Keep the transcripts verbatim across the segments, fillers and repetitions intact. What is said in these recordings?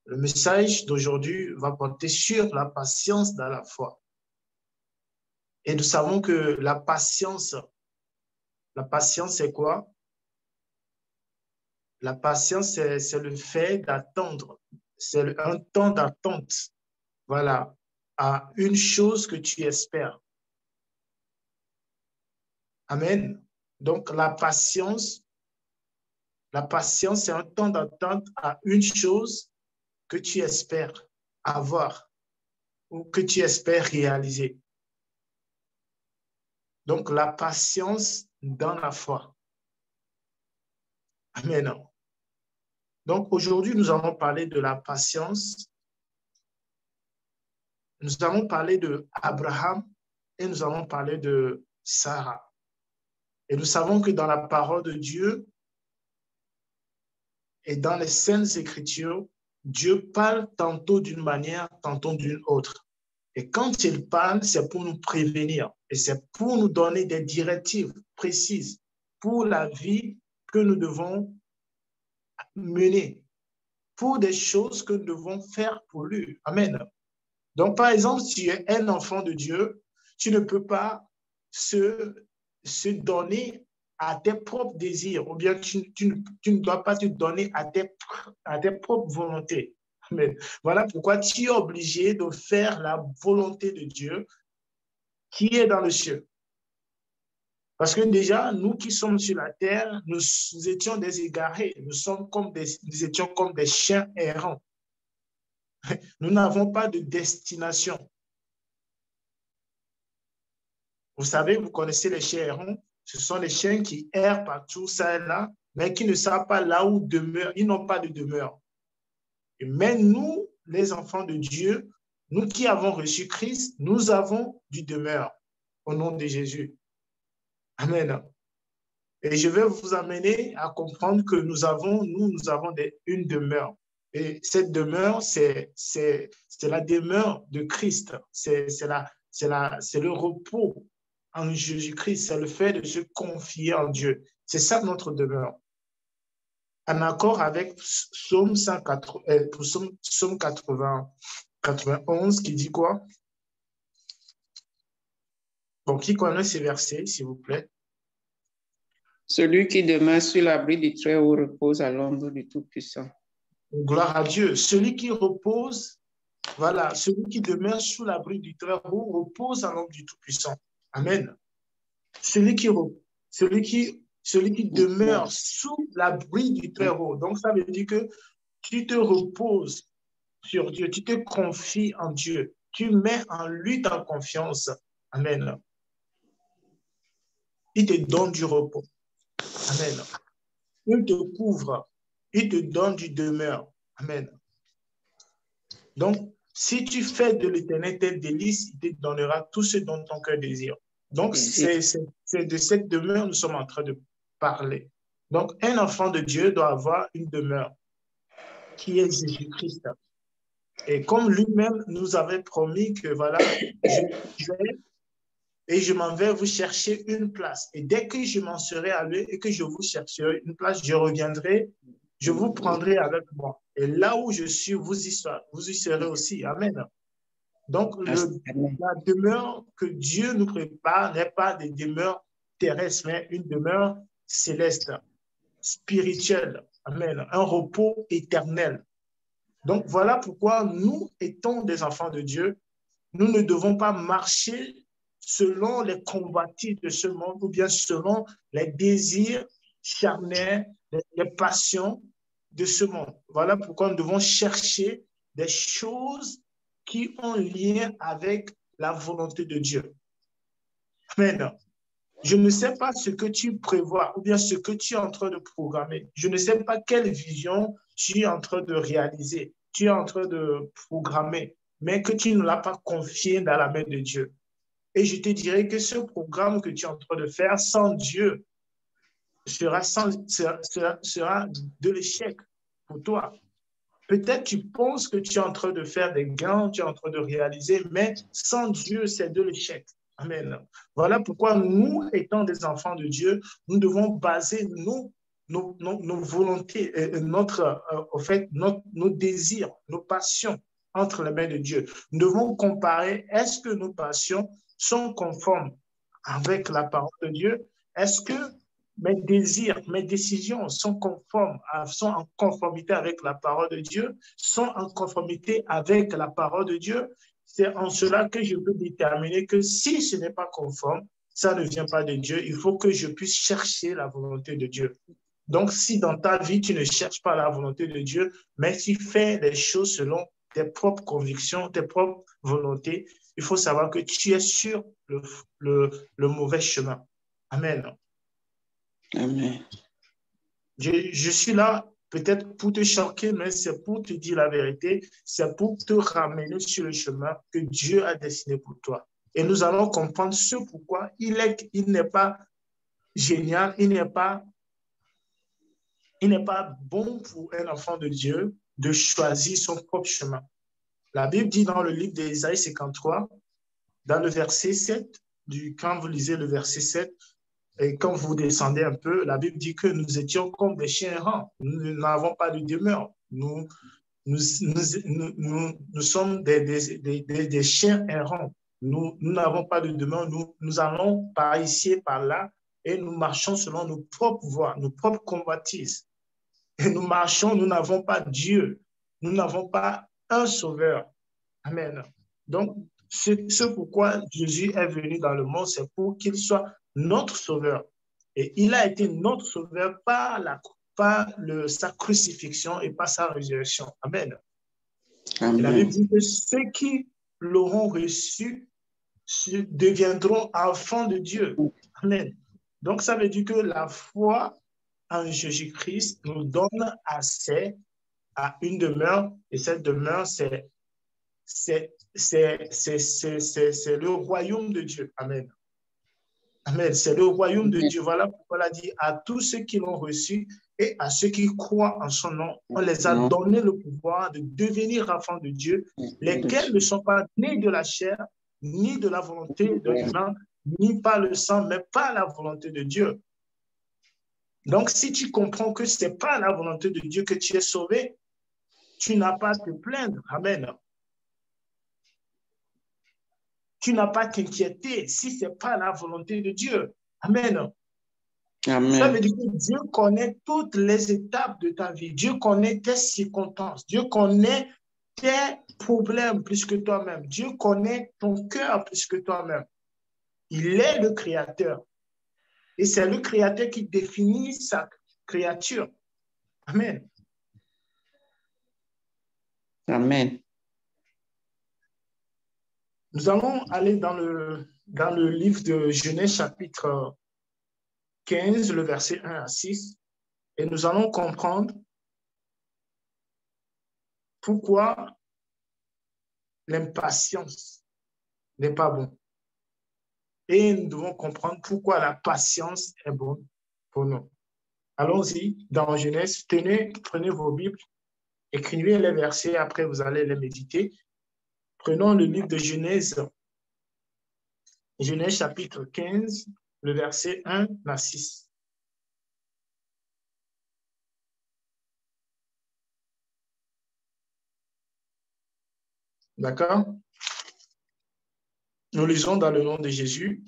Le message d'aujourd'hui va porter sur la patience dans la foi. Et nous savons que la patience, la patience, c'est quoi? La patience, c'est le fait d'attendre. C'est un temps d'attente, voilà, à une chose que tu espères. Amen. Donc, la patience, la patience, c'est un temps d'attente à une chose que tu espères avoir ou que tu espères réaliser. Donc, la patience dans la foi. Amen. Donc, aujourd'hui, nous allons parler de la patience. Nous allons parler de Abraham et nous allons parler de Sarah. Et nous savons que dans la parole de Dieu et dans les Saintes Écritures, Dieu parle tantôt d'une manière, tantôt d'une autre. Et quand il parle, c'est pour nous prévenir et c'est pour nous donner des directives précises pour la vie que nous devons mener, pour des choses que nous devons faire pour lui. Amen. Donc, par exemple, si tu es un enfant de Dieu, tu ne peux pas se, se donner à tes propres désirs, ou bien tu, tu, tu ne dois pas te donner à tes, à tes propres volontés. Mais voilà pourquoi tu es obligé de faire la volonté de Dieu qui est dans le ciel. Parce que déjà, nous qui sommes sur la terre, nous, nous étions des égarés, nous, sommes comme des, nous étions comme des chiens errants. Nous n'avons pas de destination. Vous savez, vous connaissez les chiens errants, ce sont les chiens qui errent partout, ça et là, mais qui ne savent pas là où demeurent, ils n'ont pas de demeure. Et même nous, les enfants de Dieu, nous qui avons reçu Christ, nous avons du demeure au nom de Jésus. Amen. Et je vais vous amener à comprendre que nous avons, nous, nous avons des, une demeure. Et cette demeure, c'est la demeure de Christ. C'est le repos en Jésus-Christ. C'est le fait de se confier en Dieu. C'est ça notre demeure. En accord avec Psaume, cent quatre, euh, Psaume, Psaume quatre-vingts, quatre-vingt-onze qui dit quoi? Bon, qui connaît ces versets, s'il vous plaît? Celui qui demeure sur l'abri du Très-Haut repose à l'ombre du Tout-Puissant. Gloire à Dieu. Celui qui repose, voilà, celui qui demeure sous l'abri du Très-Haut repose à l'ombre du Tout-Puissant. Amen. Celui qui, celui qui, celui qui demeure sous l'abri du Très-Haut. Donc, ça veut dire que tu te reposes sur Dieu, tu te confies en Dieu, tu mets en lui ta confiance. Amen. Il te donne du repos. Amen. Il te couvre. Il te donne du demeure. Amen. Donc, si tu fais de l'Éternel tes délices, il te donnera tout ce dont ton cœur désire. Donc, c'est de cette demeure que nous sommes en train de parler. Donc, un enfant de Dieu doit avoir une demeure qui est Jésus-Christ. Et comme lui-même nous avait promis que, voilà, je vais et je m'en vais vous chercher une place. Et dès que je m'en serai allé et que je vous chercherai une place, je reviendrai, je vous prendrai avec moi. Et là où je suis, vous y serez, vous y serez aussi. Amen. Donc, le, la demeure que Dieu nous prépare n'est pas des demeures terrestres, mais une demeure céleste, spirituelle. Amen. Un repos éternel. Donc, voilà pourquoi nous, étant des enfants de Dieu, nous ne devons pas marcher selon les convoitises de ce monde ou bien selon les désirs charnels, les, les passions de ce monde. Voilà pourquoi nous devons chercher des choses qui ont lien avec la volonté de Dieu. Amen. Je ne sais pas ce que tu prévois ou bien ce que tu es en train de programmer. Je ne sais pas quelle vision tu es en train de réaliser, tu es en train de programmer, mais que tu ne l'as pas confié dans la main de Dieu. Et je te dirais que ce programme que tu es en train de faire sans Dieu sera, sans, sera, sera, sera de l'échec pour toi. Peut-être tu penses que tu es en train de faire des gains, tu es en train de réaliser, mais sans Dieu, c'est de l'échec. Amen. Voilà pourquoi nous, étant des enfants de Dieu, nous devons baser nos, nos, nos, nos volontés, euh, notre, euh, en fait, notre, nos désirs, nos passions entre les mains de Dieu. Nous devons comparer, est-ce que nos passions sont conformes avec la parole de Dieu? Est-ce que mes désirs, mes décisions sont conformes, sont en conformité avec la parole de Dieu, sont en conformité avec la parole de Dieu? C'est en cela que je peux déterminer que si ce n'est pas conforme, ça ne vient pas de Dieu. Il faut que je puisse chercher la volonté de Dieu. Donc, si dans ta vie, tu ne cherches pas la volonté de Dieu, mais tu fais les choses selon tes propres convictions, tes propres volontés, il faut savoir que tu es sur le, le, le mauvais chemin. Amen. Amen. Je, je suis là peut-être pour te choquer, mais c'est pour te dire la vérité, c'est pour te ramener sur le chemin que Dieu a dessiné pour toi. Et nous allons comprendre ce pourquoi il est, il n'est pas génial, il n'est pas, il n'est pas bon pour un enfant de Dieu de choisir son propre chemin. La Bible dit dans le livre d'Ésaïe cinquante-trois, dans le verset sept, du, quand vous lisez le verset sept, et quand vous descendez un peu, la Bible dit que nous étions comme des chiens errants. Nous n'avons pas de demeure. Nous, nous, nous, nous, nous, nous sommes des, des, des, des chiens errants. Nous n'avons pas de demeure. Nous, nous allons par ici, par là, et nous marchons selon nos propres voies, nos propres convoitises. Et nous marchons, nous n'avons pas Dieu. Nous n'avons pas un sauveur. Amen. Donc, c'est ce pourquoi Jésus est venu dans le monde, c'est pour qu'il soit notre sauveur. Et il a été notre sauveur par, la, par le, sa crucifixion et par sa résurrection. Amen. Amen. Et la Bible dit que ceux qui l'auront reçu deviendront enfants de Dieu. Amen. Donc, ça veut dire que la foi en Jésus-Christ nous donne accès à une demeure, et cette demeure, c'est c'est le royaume de Dieu. Amen. Amen. C'est le royaume de Dieu. Voilà pourquoi il a dit à tous ceux qui l'ont reçu et à ceux qui croient en son nom, on les a donné le pouvoir de devenir enfants de Dieu, lesquels ne sont pas nés de la chair, ni de la volonté de l'humain, ni par le sang, mais par la volonté de Dieu. Donc, si tu comprends que ce n'est pas la volonté de Dieu que tu es sauvé, tu n'as pas à te plaindre. Amen. Tu n'as pas à t'inquiéter si ce n'est pas la volonté de Dieu. Amen. Amen. Ça veut dire que Dieu connaît toutes les étapes de ta vie. Dieu connaît tes circonstances. Dieu connaît tes problèmes plus que toi-même. Dieu connaît ton cœur plus que toi-même. Il est le Créateur. Et c'est le Créateur qui définit sa créature. Amen. Amen. Nous allons aller dans le, dans le livre de Genèse chapitre quinze, le verset un à six, et nous allons comprendre pourquoi l'impatience n'est pas bon. Et nous devons comprendre pourquoi la patience est bonne pour nous. Allons-y dans Genèse. Tenez, prenez vos Bibles, écrivez les versets, après vous allez les méditer. Prenons le livre de Genèse, Genèse chapitre quinze, le verset un à six. D'accord? Nous lisons dans le nom de Jésus.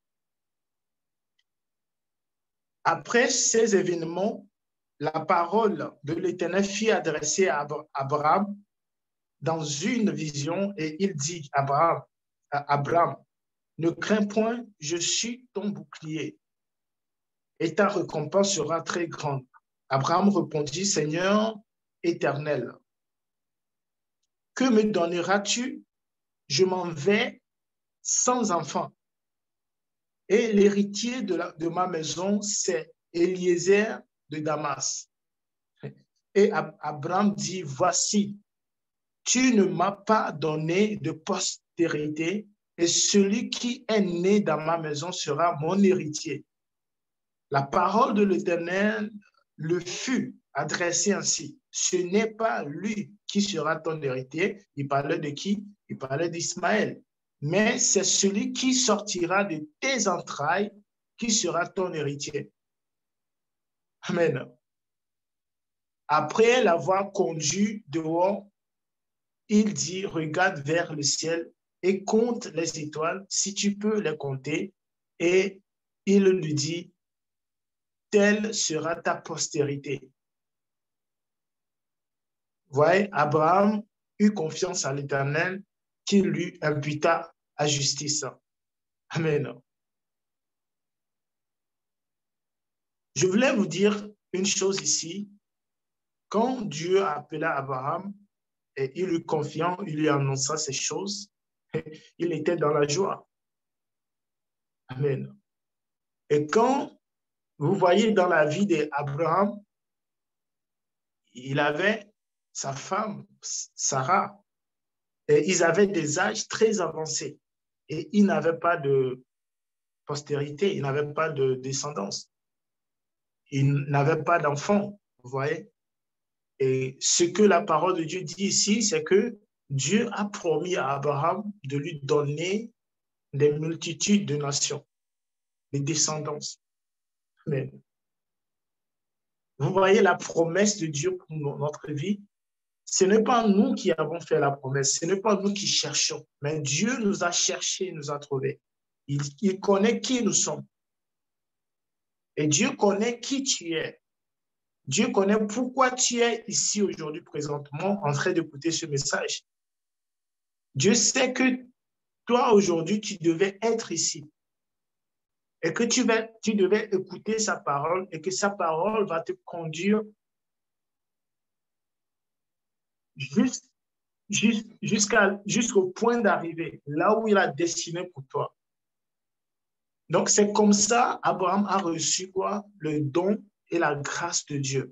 Après ces événements, la parole de l'Éternel fut adressée à Abraham dans une vision et il dit à Abraham, à Abraham, ne crains point, je suis ton bouclier et ta récompense sera très grande. Abraham répondit, Seigneur éternel, que me donneras-tu? Je m'en vais sans enfant. Et l'héritier de, de ma maison, c'est Eliezer de Damas. Et Abraham dit, voici, tu ne m'as pas donné de postérité, et celui qui est né dans ma maison sera mon héritier. La parole de l'Éternel le fut adressée ainsi. Ce n'est pas lui qui sera ton héritier. Il parlait de qui? Il parlait d'Ismaël. Mais c'est celui qui sortira de tes entrailles qui sera ton héritier. Amen. Après l'avoir conduit dehors, il dit, regarde vers le ciel et compte les étoiles, si tu peux les compter. Et il lui dit, telle sera ta postérité. Voyez, Abraham eut confiance à l'Éternel qui lui imputa à justice. Amen. Je voulais vous dire une chose ici. Quand Dieu appela Abraham et il lui confiant, il lui annonça ces choses, il était dans la joie. Amen. Et quand vous voyez dans la vie d'Abraham, il avait sa femme, Sarah, et ils avaient des âges très avancés et ils n'avaient pas de postérité, ils n'avaient pas de descendance, ils n'avaient pas d'enfants, vous voyez. Et ce que la parole de Dieu dit ici, c'est que Dieu a promis à Abraham de lui donner des multitudes de nations, des descendances. Mais vous voyez la promesse de Dieu pour notre vie. Ce n'est pas nous qui avons fait la promesse, ce n'est pas nous qui cherchons, mais Dieu nous a cherchés, nous a trouvés. Il, il connaît qui nous sommes. Et Dieu connaît qui tu es. Dieu connaît pourquoi tu es ici aujourd'hui, présentement, en train d'écouter ce message. Dieu sait que toi, aujourd'hui, tu devais être ici. Et que tu, vas, tu devais écouter sa parole et que sa parole va te conduire juste, juste, jusqu'à, jusqu'au point d'arriver, là où il a destiné pour toi. Donc, c'est comme ça Abraham a reçu quoi? Le don et la grâce de Dieu.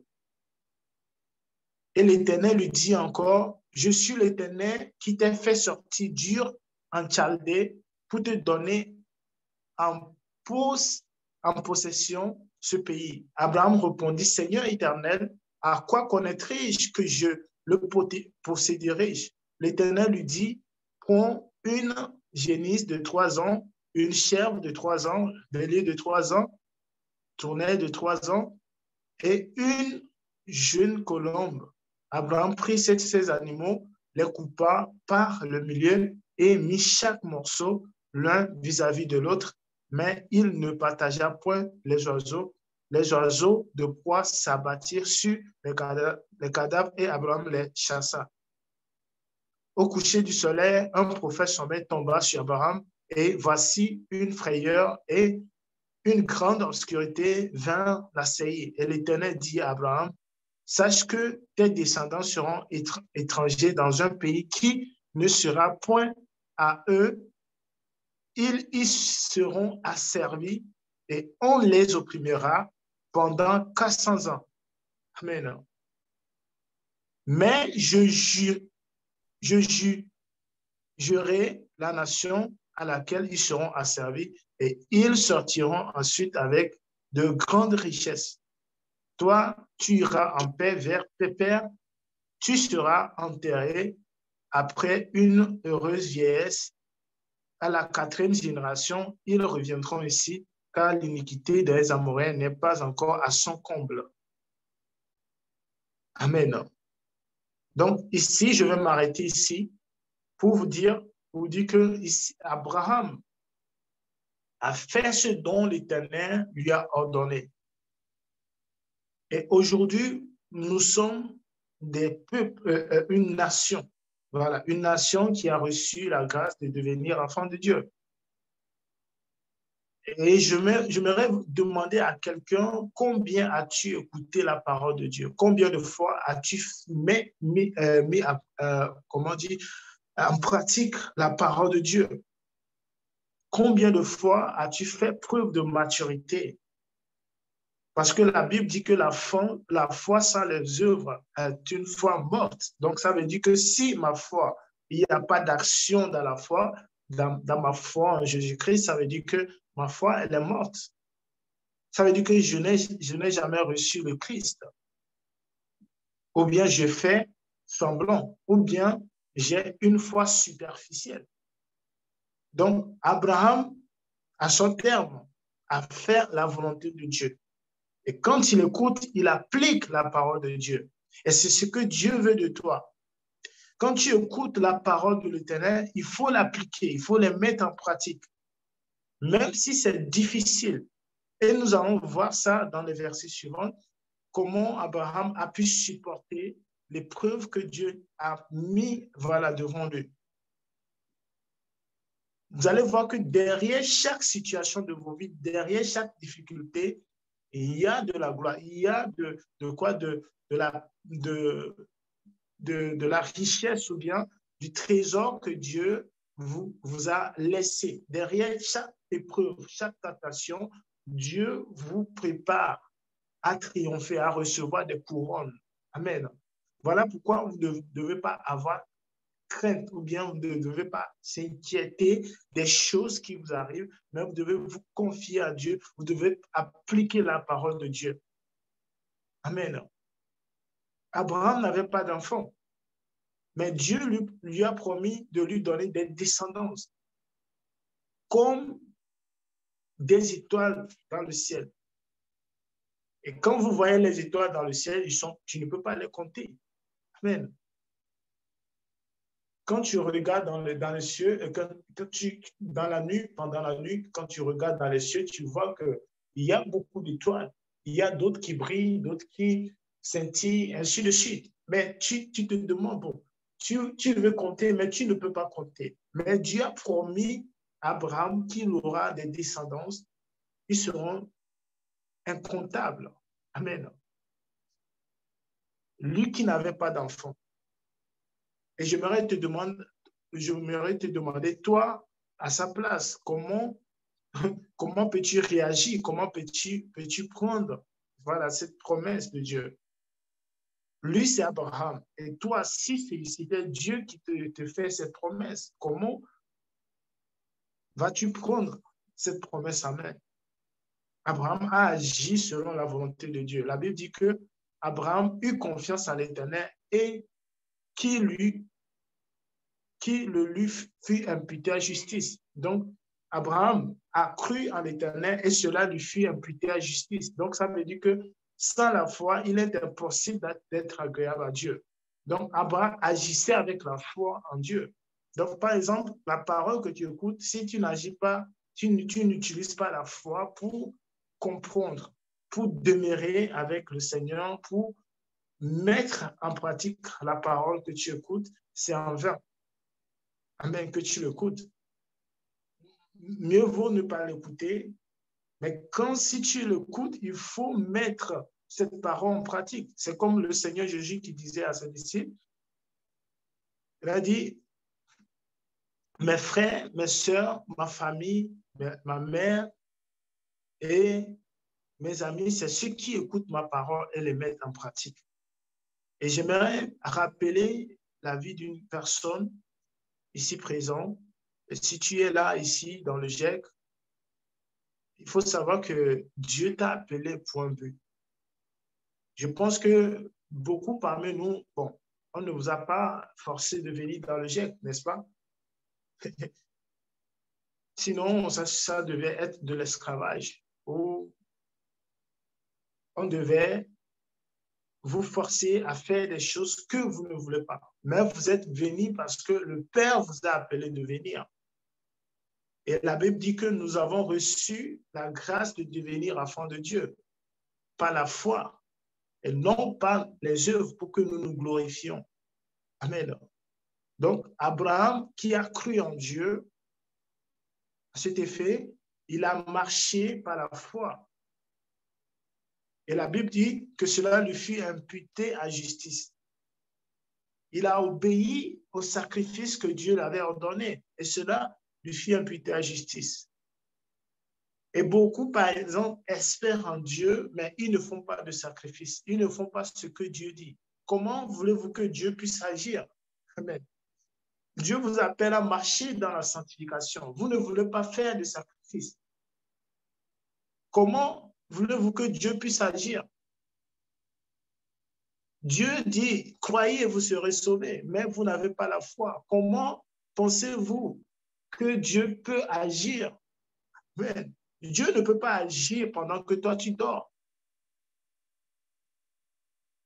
Et l'Éternel lui dit encore, je suis l'Éternel qui t'a fait sortir dur en Chaldée pour te donner en, pose, en possession ce pays. Abraham répondit, Seigneur éternel, à quoi connaîtrai-je que je le posséderai-je? L'Éternel lui dit, prends une génisse de trois ans, une chèvre de trois ans, bélier de trois ans, tournelle de trois ans et une jeune colombe. Abraham prit ces, ces animaux, les coupa par le milieu et mit chaque morceau l'un vis-à-vis de l'autre, mais il ne partagea point les oiseaux. Les oiseaux de proie s'abattirent sur les cadavres, les cadavres et Abraham les chassa. Au coucher du soleil, un prophète sommet tomba sur Abraham et voici une frayeur et une grande obscurité vint l'assaillir. Et l'Éternel dit à Abraham, sache que tes descendants seront étrangers dans un pays qui ne sera point à eux. Ils y seront asservis et on les opprimera pendant quatre cents ans. Amen. Mais je jure, je jure, jurerai la nation à laquelle ils seront asservis et ils sortiront ensuite avec de grandes richesses. Toi, tu iras en paix vers tes pères, tu seras enterré après une heureuse vieillesse. À la quatrième génération, ils reviendront ici, car l'iniquité des Amoréens n'est pas encore à son comble. Amen. Donc ici, je vais m'arrêter ici pour vous dire, pour vous dire que ici, Abraham a fait ce dont l'Éternel lui a ordonné. Et aujourd'hui, nous sommes des peuples, euh, une nation. Voilà, une nation qui a reçu la grâce de devenir enfant de Dieu. Et je m'aimerais demander à quelqu'un, combien as-tu écouté la parole de Dieu? Combien de fois as-tu mis, mis, euh, mis euh, comment dire, en pratique la parole de Dieu? Combien de fois as-tu fait preuve de maturité? Parce que la Bible dit que la foi, la foi sans les œuvres est une foi morte. Donc, ça veut dire que si ma foi, il n'y a pas d'action dans la foi, dans, dans ma foi en Jésus-Christ, ça veut dire que ma foi, elle est morte. Ça veut dire que je n'ai, je n'ai jamais reçu le Christ. Ou bien je fais semblant, ou bien j'ai une foi superficielle. Donc, Abraham, à son terme, a fait la volonté de Dieu. Et quand il écoute, il applique la parole de Dieu. Et c'est ce que Dieu veut de toi. Quand tu écoutes la parole de l'Éternel, il faut l'appliquer, il faut les mettre en pratique, même si c'est difficile. Et nous allons voir ça dans les versets suivants, comment Abraham a pu supporter l'épreuve que Dieu a mis voilà, devant lui. Vous allez voir que derrière chaque situation de vos vies, derrière chaque difficulté, il y a de la gloire, il y a de, de quoi, de, de, la, de, de, de la richesse ou bien du trésor que Dieu vous, vous a laissé. Derrière chaque épreuve, chaque tentation, Dieu vous prépare à triompher, à recevoir des couronnes. Amen. Voilà pourquoi vous ne devez pas avoir crainte ou bien vous ne devez pas s'inquiéter des choses qui vous arrivent, mais vous devez vous confier à Dieu, vous devez appliquer la parole de Dieu. Amen. Abraham n'avait pas d'enfant, mais Dieu lui, lui a promis de lui donner des descendants comme des étoiles dans le ciel. Et quand vous voyez les étoiles dans le ciel, ils sont, tu ne peux pas les compter. Amen. Quand tu regardes dans, le, dans les cieux, quand, quand tu, dans la nuit, pendant la nuit, quand tu regardes dans les cieux, tu vois qu'il y a beaucoup d'étoiles. Il y a d'autres qui brillent, d'autres qui scintillent, ainsi de suite. Mais tu, tu te demandes, bon, tu, tu veux compter, mais tu ne peux pas compter. Mais Dieu a promis à Abraham qu'il aura des descendants. Ils seront incomptables. Amen. Lui qui n'avait pas d'enfant. Et j'aimerais te demander, j'aimerais te demander, toi, à sa place, comment, comment peux-tu réagir? Comment peux-tu peux-tu prendre voilà, cette promesse de Dieu? Lui, c'est Abraham. Et toi, si c'était Dieu qui te, te fait cette promesse, comment vas-tu prendre cette promesse en main? Abraham a agi selon la volonté de Dieu. La Bible dit que Abraham eut confiance en l'Éternel et qui lui, qui le lui fut imputé à justice. Donc, Abraham a cru en l'Éternel et cela lui fut imputé à justice. Donc, ça veut dire que sans la foi, il est impossible d'être agréable à Dieu. Donc, Abraham agissait avec la foi en Dieu. Donc, par exemple, la parole que tu écoutes, si tu n'agis pas, tu, tu n'utilises pas la foi pour comprendre, pour demeurer avec le Seigneur, pour mettre en pratique la parole que tu écoutes, c'est en vain. Amen, que tu l'écoutes. Mieux vaut ne pas l'écouter, mais quand si tu l'écoutes, il faut mettre cette parole en pratique. C'est comme le Seigneur Jésus qui disait à ses disciples, il a dit, mes frères, mes soeurs, ma famille, ma mère et mes amis, c'est ceux qui écoutent ma parole et les mettent en pratique. Et j'aimerais rappeler la vie d'une personne ici présente. Et si tu es là, ici, dans le G E C, il faut savoir que Dieu t'a appelé pour un but. Je pense que beaucoup parmi nous, bon, on ne vous a pas forcé de venir dans le G E C, n'est-ce pas? Sinon, ça, ça devait être de l'esclavage où on devait vous forcer à faire des choses que vous ne voulez pas. Mais vous êtes venus parce que le Père vous a appelé de venir. Et la Bible dit que nous avons reçu la grâce de devenir enfants de Dieu par la foi et non par les œuvres pour que nous nous glorifions. Amen. Donc, Abraham, qui a cru en Dieu, à cet effet, il a marché par la foi. Et la Bible dit que cela lui fut imputé à justice. Il a obéi au sacrifice que Dieu l'avait ordonné et cela lui fut imputé à justice. Et beaucoup, par exemple, espèrent en Dieu, mais ils ne font pas de sacrifice. Ils ne font pas ce que Dieu dit. Comment voulez-vous que Dieu puisse agir? Amen. Dieu vous appelle à marcher dans la sanctification. Vous ne voulez pas faire de sacrifice. Comment voulez-vous que Dieu puisse agir? Dieu dit, croyez et vous serez sauvés, mais vous n'avez pas la foi. Comment pensez-vous que Dieu peut agir? Amen. Dieu ne peut pas agir pendant que toi tu dors.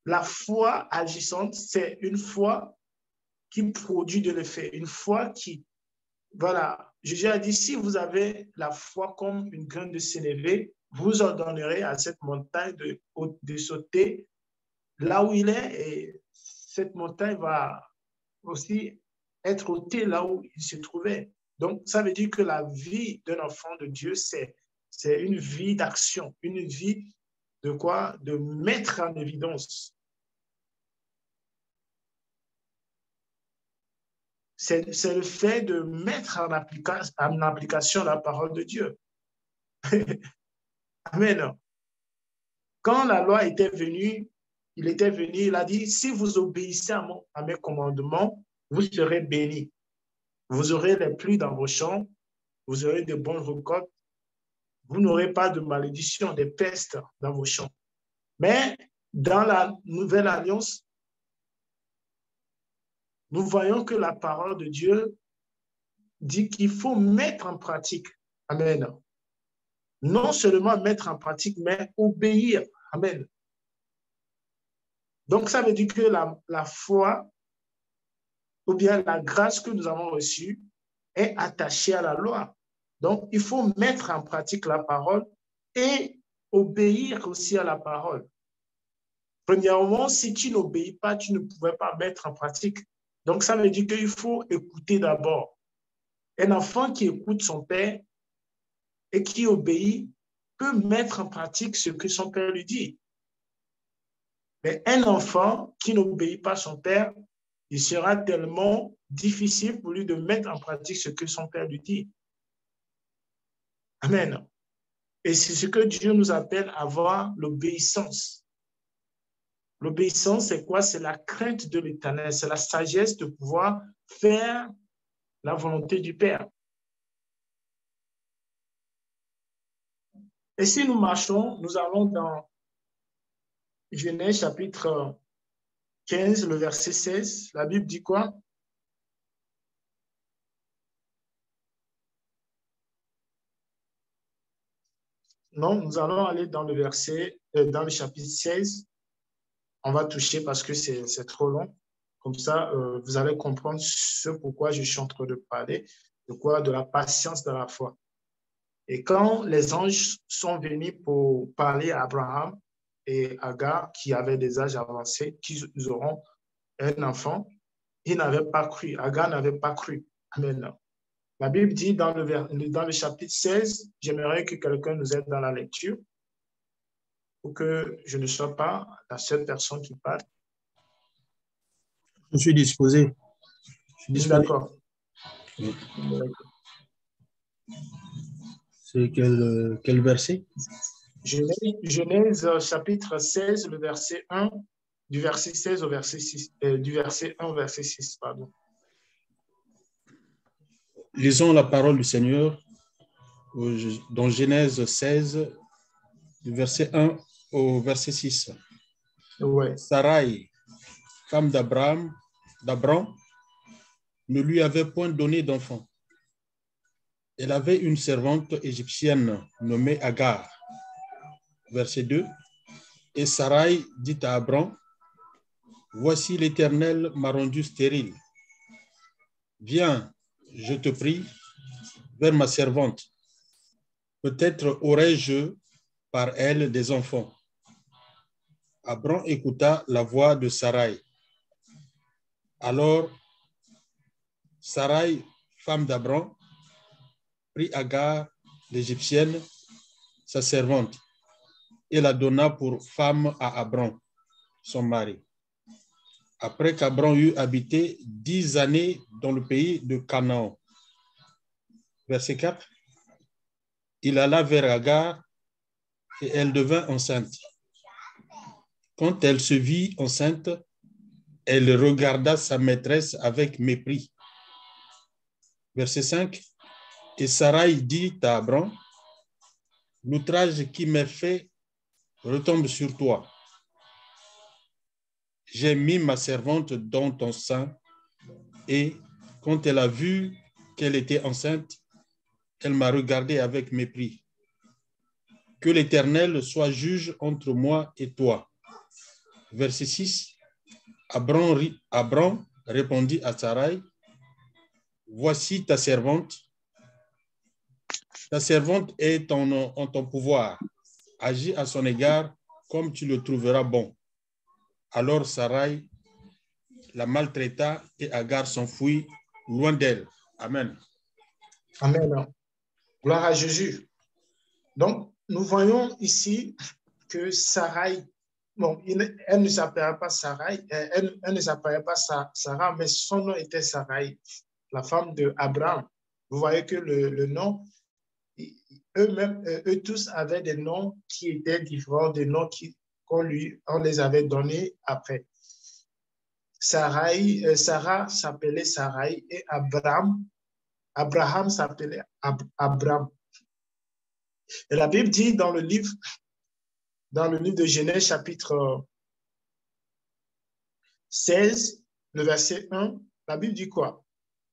la foi agissante, c'est une foi qui produit de l'effet, une foi qui, voilà, Jésus a dit, si vous avez la foi comme une graine de sénévé, vous ordonnerez à cette montagne de, de sauter là où il est, et cette montagne va aussi être ôtée là où il se trouvait. Donc, ça veut dire que la vie d'un enfant de Dieu, c'est c'est une vie d'action, une vie de quoi? De mettre en évidence. C'est le fait de mettre en, applica en application la parole de Dieu. Amen. Quand la loi était venue, il était venu, il a dit, si vous obéissez à, mon, à mes commandements, vous serez bénis. Vous aurez les pluies dans vos champs, vous aurez de bonnes récoltes, vous n'aurez pas de malédiction, de pestes dans vos champs. Mais dans la nouvelle alliance, nous voyons que la parole de Dieu dit qu'il faut mettre en pratique. Amen. Non seulement mettre en pratique, mais obéir. Amen. Donc, ça veut dire que la, la foi, ou bien la grâce que nous avons reçue, est attachée à la loi. Donc, il faut mettre en pratique la parole et obéir aussi à la parole. Premièrement, si tu n'obéis pas, tu ne pouvais pas mettre en pratique. Donc, ça veut dire qu'il faut écouter d'abord. Un enfant qui écoute son père et qui obéit peut mettre en pratique ce que son père lui dit. Mais un enfant qui n'obéit pas à son père, il sera tellement difficile pour lui de mettre en pratique ce que son père lui dit. Amen. Et c'est ce que Dieu nous appelle à avoir l'obéissance. L'obéissance, c'est quoi? C'est la crainte de l'Éternel, c'est la sagesse de pouvoir faire la volonté du Père. Et si nous marchons, nous allons dans Genèse chapitre quinze, le verset seize. La Bible dit quoi? Non, nous allons aller dans le verset, euh, dans le chapitre seize. On va toucher parce que c'est trop long. Comme ça, euh, vous allez comprendre ce pourquoi je suis en train de parler, de quoi? De la patience de la foi. Et quand les anges sont venus pour parler à Abraham et Agar, qui avaient des âges avancés, qu'ils auront un enfant, ils n'avaient pas cru. Agar n'avait pas cru. Amen. La Bible dit dans le, dans le chapitre seize, j'aimerais que quelqu'un nous aide dans la lecture pour que je ne sois pas la seule personne qui parle. Je suis disposé. D'accord. Oui. C'est quel, quel verset? Genèse, Genèse chapitre seize, le verset un, du verset seize au verset six, euh, du verset un au verset six, pardon. Lisons la parole du Seigneur dans Genèse seize, du verset un au verset six. Ouais. Sarai, femme d'Abraham, d'Abram, ne lui avait point donné d'enfant. Elle avait une servante égyptienne nommée Agar. Verset deux. Et Sarai dit à Abram, « Voici l'Éternel m'a rendu stérile. Viens, je te prie, vers ma servante. Peut-être aurai-je par elle des enfants. » Abram écouta la voix de Sarai. Alors, Sarai, femme d'Abram, prit Agar, l'Égyptienne, sa servante, et la donna pour femme à Abram, son mari. Après qu'Abram eut habité dix années dans le pays de Canaan. Verset quatre. Il alla vers Agar et elle devint enceinte. Quand elle se vit enceinte, elle regarda sa maîtresse avec mépris. Verset cinq. Et Sarai dit à Abram, « L'outrage qui m'est fait retombe sur toi. J'ai mis ma servante dans ton sein et quand elle a vu qu'elle était enceinte, elle m'a regardé avec mépris. Que l'Éternel soit juge entre moi et toi. » Verset six. Abram, Abram répondit à Sarai, voici ta servante. Ta servante est en, en ton pouvoir. Agis à son égard comme tu le trouveras bon. Alors Sarai la maltraita et Agar s'enfuit loin d'elle. Amen. Amen. Gloire à Jésus. Donc, nous voyons ici que Sarai, bon, elle ne s'appelait pas Sarai, elle, elle ne s'appelait pas Sarah, mais son nom était Sarai, la femme d'Abraham. Vous voyez que le, le nom, eux-mêmes, eux tous avaient des noms qui étaient différents des noms qu'on lui, on les avait donnés après. Sarai, euh, Sarah s'appelait Sarai et Abraham, Abraham s'appelait Ab Abraham. Et la Bible dit dans le livre, dans le livre de Genèse, chapitre seize, le verset un, la Bible dit quoi?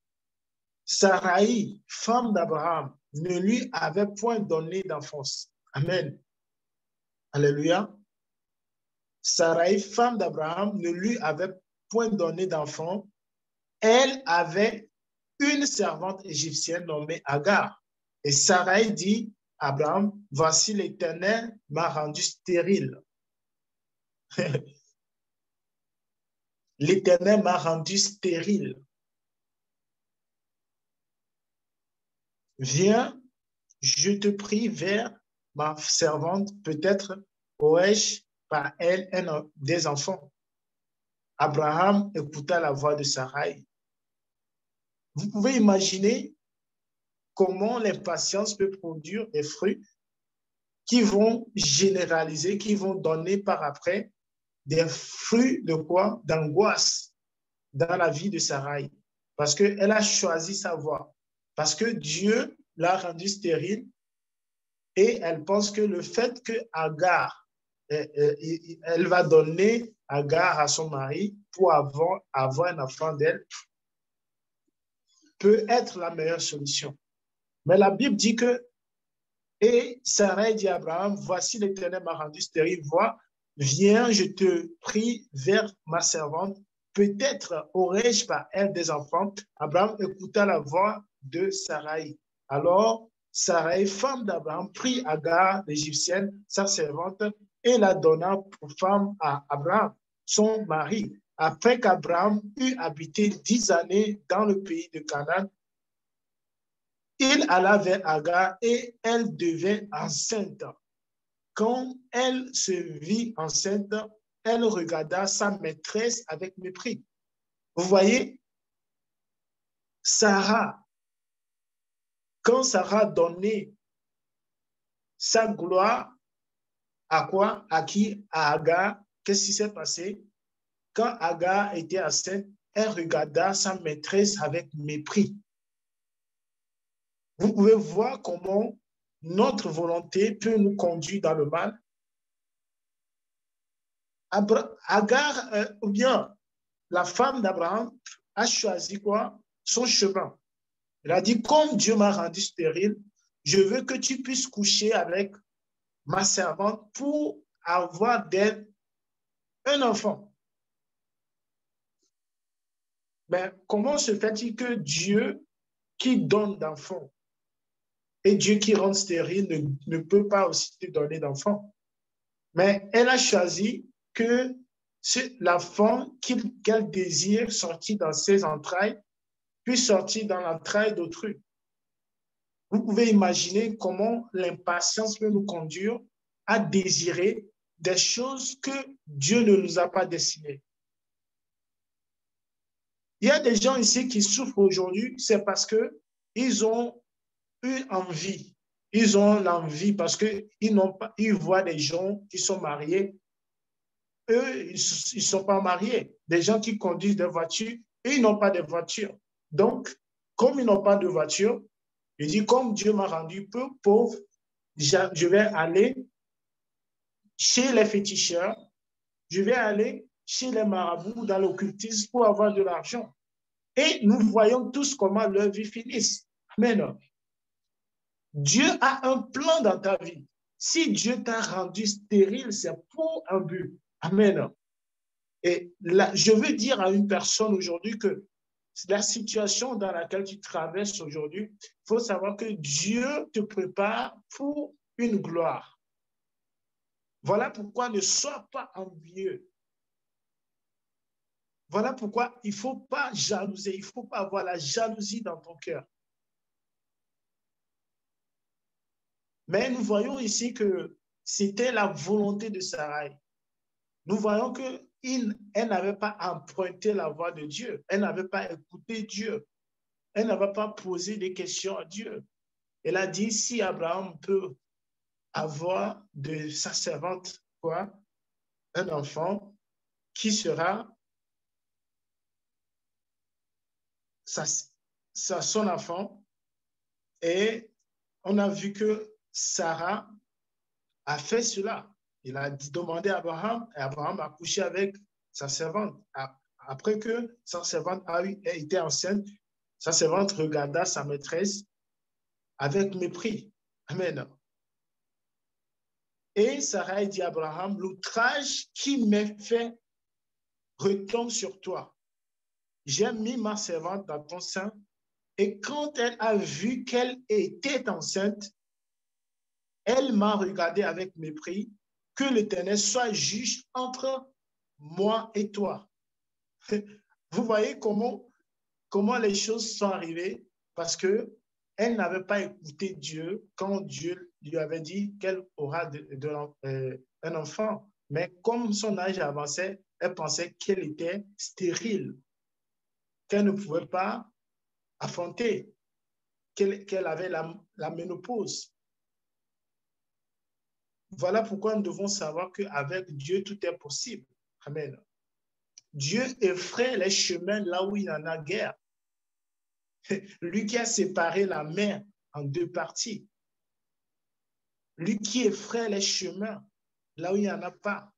Sarai, femme d'Abraham, ne lui avait point donné d'enfance. Amen. Alléluia. Sarai, femme d'Abraham, ne lui avait point donné d'enfant. Elle avait une servante égyptienne nommée Agar. Et Sarai dit à Abraham, voici l'Éternel m'a rendu stérile. L'Éternel m'a rendu stérile. Viens, je te prie vers ma servante, peut-être aurais-je par elle un, des enfants. Abraham écouta la voix de Sarai. Vous pouvez imaginer comment l'impatience peut produire des fruits qui vont généraliser, qui vont donner par après des fruits de quoi? D'angoisse dans la vie de Sarai. Parce qu'elle a choisi sa voie. Parce que Dieu l'a rendue stérile et elle pense que le fait que Agar, elle va donner Agar à son mari pour avoir, avoir un enfant d'elle, peut être la meilleure solution. Mais la Bible dit que, et Sarai dit à Abraham, voici l'Éternel m'a rendu stérile, vois, viens, je te prie vers ma servante, peut-être aurais-je par elle des enfants. Abraham écouta la voix de Sarai. Alors, Sarai, femme d'Abraham, prit Agar, l'Égyptienne, sa servante, et la donna pour femme à Abraham, son mari. Après qu'Abraham eut habité dix années dans le pays de Canaan, il alla vers Agar et elle devint enceinte. Quand elle se vit enceinte, elle regarda sa maîtresse avec mépris. Vous voyez, Sarah, quand Sarah donnait sa gloire, à quoi? À qui? À Agar. Qu'est-ce qui s'est passé? Quand Agar était enceinte, elle regarda sa maîtresse avec mépris. Vous pouvez voir comment notre volonté peut nous conduire dans le mal. Agar, euh, ou bien la femme d'Abraham, a choisi quoi? Son chemin. Elle a dit, comme Dieu m'a rendu stérile, je veux que tu puisses coucher avec ma servante pour avoir d'elle un enfant. Mais comment se fait-il que Dieu qui donne d'enfants et Dieu qui rend stérile ne, ne peut pas aussi te donner d'enfants? Mais elle a choisi que l'enfant qu'elle désire sortir dans ses entrailles puisse sortir dans l'entraille d'autrui. Vous pouvez imaginer comment l'impatience peut nous conduire à désirer des choses que Dieu ne nous a pas destinées. Il y a des gens ici qui souffrent aujourd'hui, c'est parce qu'ils ont eu envie. Ils ont l'envie parce qu'ils n'ont pas, ils voient des gens qui sont mariés. Eux, ils ne sont pas mariés. Des gens qui conduisent des voitures, et ils n'ont pas de voiture. Donc, comme ils n'ont pas de voiture, je dis, comme Dieu m'a rendu peu pauvre, je vais aller chez les féticheurs, je vais aller chez les marabouts dans l'occultisme pour avoir de l'argent. Et nous voyons tous comment leur vie finisse. Amen. Dieu a un plan dans ta vie. Si Dieu t'a rendu stérile, c'est pour un but. Amen. Et là, je veux dire à une personne aujourd'hui que la situation dans laquelle tu traverses aujourd'hui, il faut savoir que Dieu te prépare pour une gloire. Voilà pourquoi ne sois pas envieux. Voilà pourquoi il ne faut pas jalouser, il ne faut pas avoir la jalousie dans ton cœur. Mais nous voyons ici que c'était la volonté de Sarai. Nous voyons qu'elle n'avait pas emprunté la voie de Dieu. Elle n'avait pas écouté Dieu. Elle n'avait pas posé des questions à Dieu. Elle a dit, si Abraham peut avoir de sa servante, quoi, un enfant qui sera sa, sa, son enfant. Et on a vu que Sarah a fait cela. Il a demandé à Abraham, et Abraham a couché avec sa servante. Après que sa servante a, eu, a été enceinte, sa servante regarda sa maîtresse avec mépris. Amen. Et Sarah dit à Abraham, l'outrage qui m'est fait retombe sur toi. J'ai mis ma servante dans ton sein, et quand elle a vu qu'elle était enceinte, elle m'a regardé avec mépris. Que l'Éternel soit juge entre moi et toi. Vous voyez comment, comment les choses sont arrivées? Parce qu'elle n'avait pas écouté Dieu quand Dieu lui avait dit qu'elle aura de, de, euh, un enfant. Mais comme son âge avançait, elle pensait qu'elle était stérile, qu'elle ne pouvait pas affronter, qu'elle qu'elle avait la, la ménopause. Voilà pourquoi nous devons savoir qu'avec Dieu, tout est possible. Amen. Dieu effraie les chemins là où il y en a guerre. Lui qui a séparé la mer en deux parties. Lui qui effraie les chemins là où il n'y en a pas.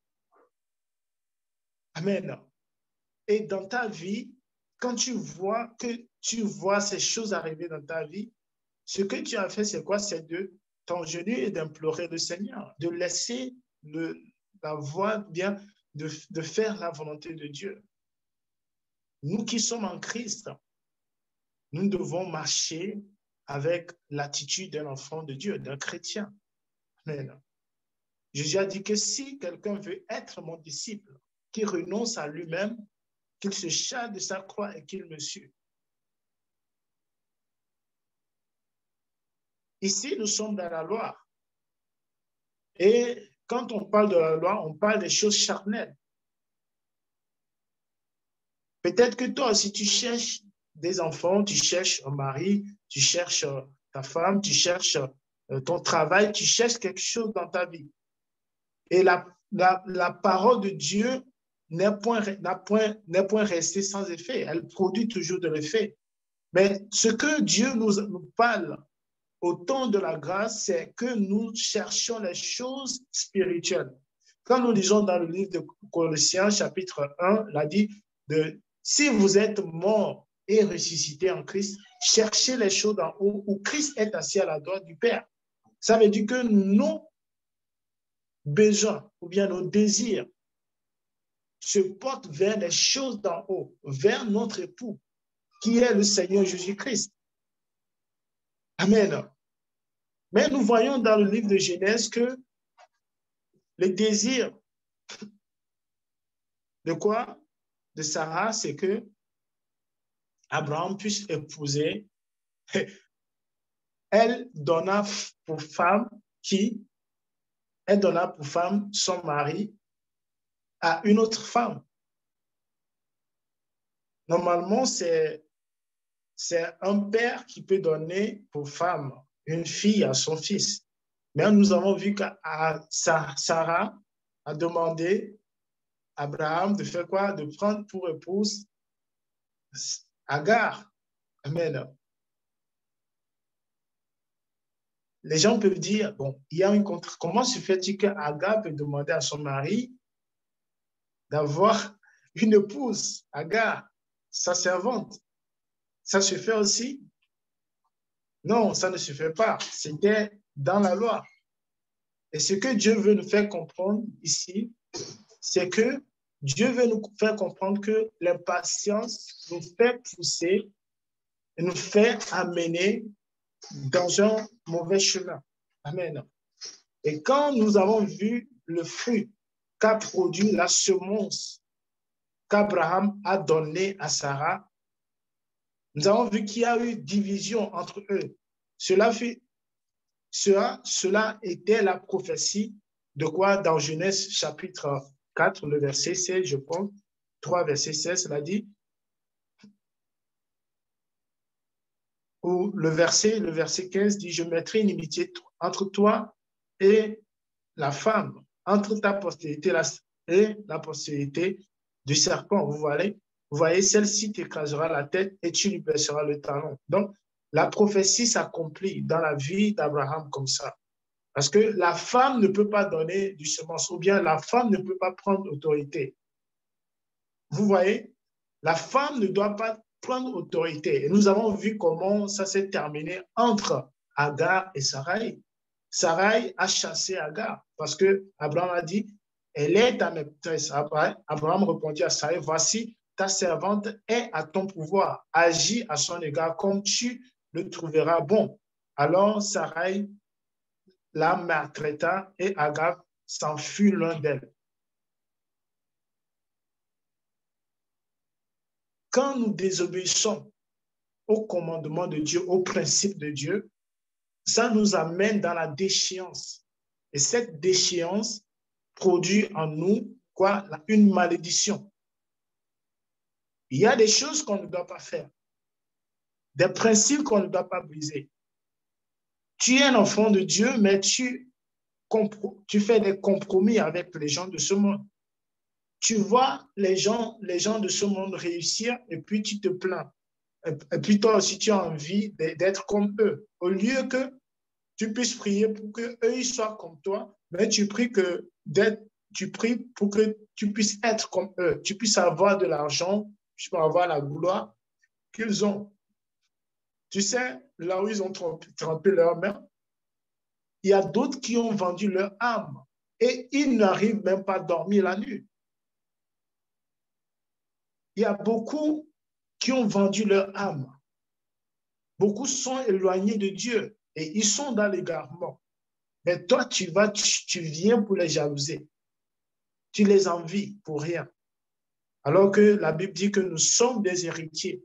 Amen. Et dans ta vie, quand tu vois que tu vois ces choses arriver dans ta vie, ce que tu as fait, c'est quoi? C'est de t'engenouiller et d'implorer le Seigneur, de laisser le, la voie bien, de, de faire la volonté de Dieu. Nous qui sommes en Christ, nous devons marcher avec l'attitude d'un enfant de Dieu, d'un chrétien. Amen. Jésus a dit que si quelqu'un veut être mon disciple, qu'il renonce à lui-même, qu'il se charge de sa croix et qu'il me suive. Ici, nous sommes dans la loi. Et quand on parle de la loi, on parle des choses charnelles. Peut-être que toi aussi, tu cherches des enfants, tu cherches un mari, tu cherches ta femme, tu cherches ton travail, tu cherches quelque chose dans ta vie. Et la, la, la parole de Dieu n'est point, point, n'est point restée sans effet. Elle produit toujours de l'effet. Mais ce que Dieu nous, nous parle au temps de la grâce, c'est que nous cherchons les choses spirituelles. Quand nous lisons dans le livre de Colossiens, chapitre un, il a dit, de, si vous êtes mort et ressuscité en Christ, cherchez les choses en haut où Christ est assis à la droite du Père. Ça veut dire que nos besoins ou bien nos désirs se portent vers les choses d'en haut, vers notre époux, qui est le Seigneur Jésus-Christ. Amen. Mais nous voyons dans le livre de Genèse que le désir de quoi? De Sarah, c'est que Abraham puisse épouser. Elle donna pour femme qui? Elle donna pour femme son mari à une autre femme. Normalement, c'est c'est un père qui peut donner pour femme une fille à son fils. Mais nous avons vu que Sarah a demandé à Abraham de faire quoi? De prendre pour épouse Agar. Amen. Les gens peuvent dire, bon, il y a une contre... Comment se fait-il qu'Agar peut demander à son mari d'avoir une épouse, Agar, sa servante? Ça se fait aussi? Non, ça ne se fait pas. C'était dans la loi. Et ce que Dieu veut nous faire comprendre ici, c'est que Dieu veut nous faire comprendre que l'impatience nous fait pousser et nous fait amener dans un mauvais chemin. Amen. Et quand nous avons vu le fruit qu'a produit la semence qu'Abraham a donnée à Sarah, nous avons vu qu'il y a eu division entre eux. Cela, fait, cela, cela était la prophétie de quoi dans Genèse chapitre quatre, le verset seize, je pense, trois, verset seize, cela dit, où le verset, le verset quinze dit, je mettrai une inimitié entre toi et la femme, entre ta postérité et la postérité du serpent. Vous voyez, vous voyez, celle-ci t'écrasera la tête et tu lui blesseras le talon. Donc, la prophétie s'accomplit dans la vie d'Abraham comme ça. Parce que la femme ne peut pas donner du semence, ou bien la femme ne peut pas prendre autorité. Vous voyez, la femme ne doit pas prendre autorité. Et nous avons vu comment ça s'est terminé entre Agar et Sarai. Sarai a chassé Agar parce que Abraham a dit, elle est ta maîtresse. Abraham répondit à Sarai, voici, ta servante est à ton pouvoir. Agis à son égard comme tu le trouveras bon. Alors Sarai la maltraita et Agar s'enfuit loin d'elle. Quand nous désobéissons au commandement de Dieu, au principe de Dieu, ça nous amène dans la déchéance. Et cette déchéance produit en nous quoi? Une malédiction. Il y a des choses qu'on ne doit pas faire, des principes qu'on ne doit pas briser. Tu es un enfant de Dieu, mais tu, tu fais des compromis avec les gens de ce monde. Tu vois les gens, les gens de ce monde réussir et puis tu te plains. Et puis toi aussi, tu as envie d'être comme eux. Au lieu que tu puisses prier pour qu'eux ils soient comme toi, mais tu pries, que tu pries pour que tu puisses être comme eux. Tu puisses avoir de l'argent, tu peux avoir la gloire qu'ils ont. Tu sais, là où ils ont trempé leur main, il y a d'autres qui ont vendu leur âme et ils n'arrivent même pas à dormir la nuit. Il y a beaucoup qui ont vendu leur âme. Beaucoup sont éloignés de Dieu et ils sont dans l'égarement. Mais toi, tu vas, tu, tu viens pour les jalouser. Tu les envies pour rien. Alors que la Bible dit que nous sommes des héritiers.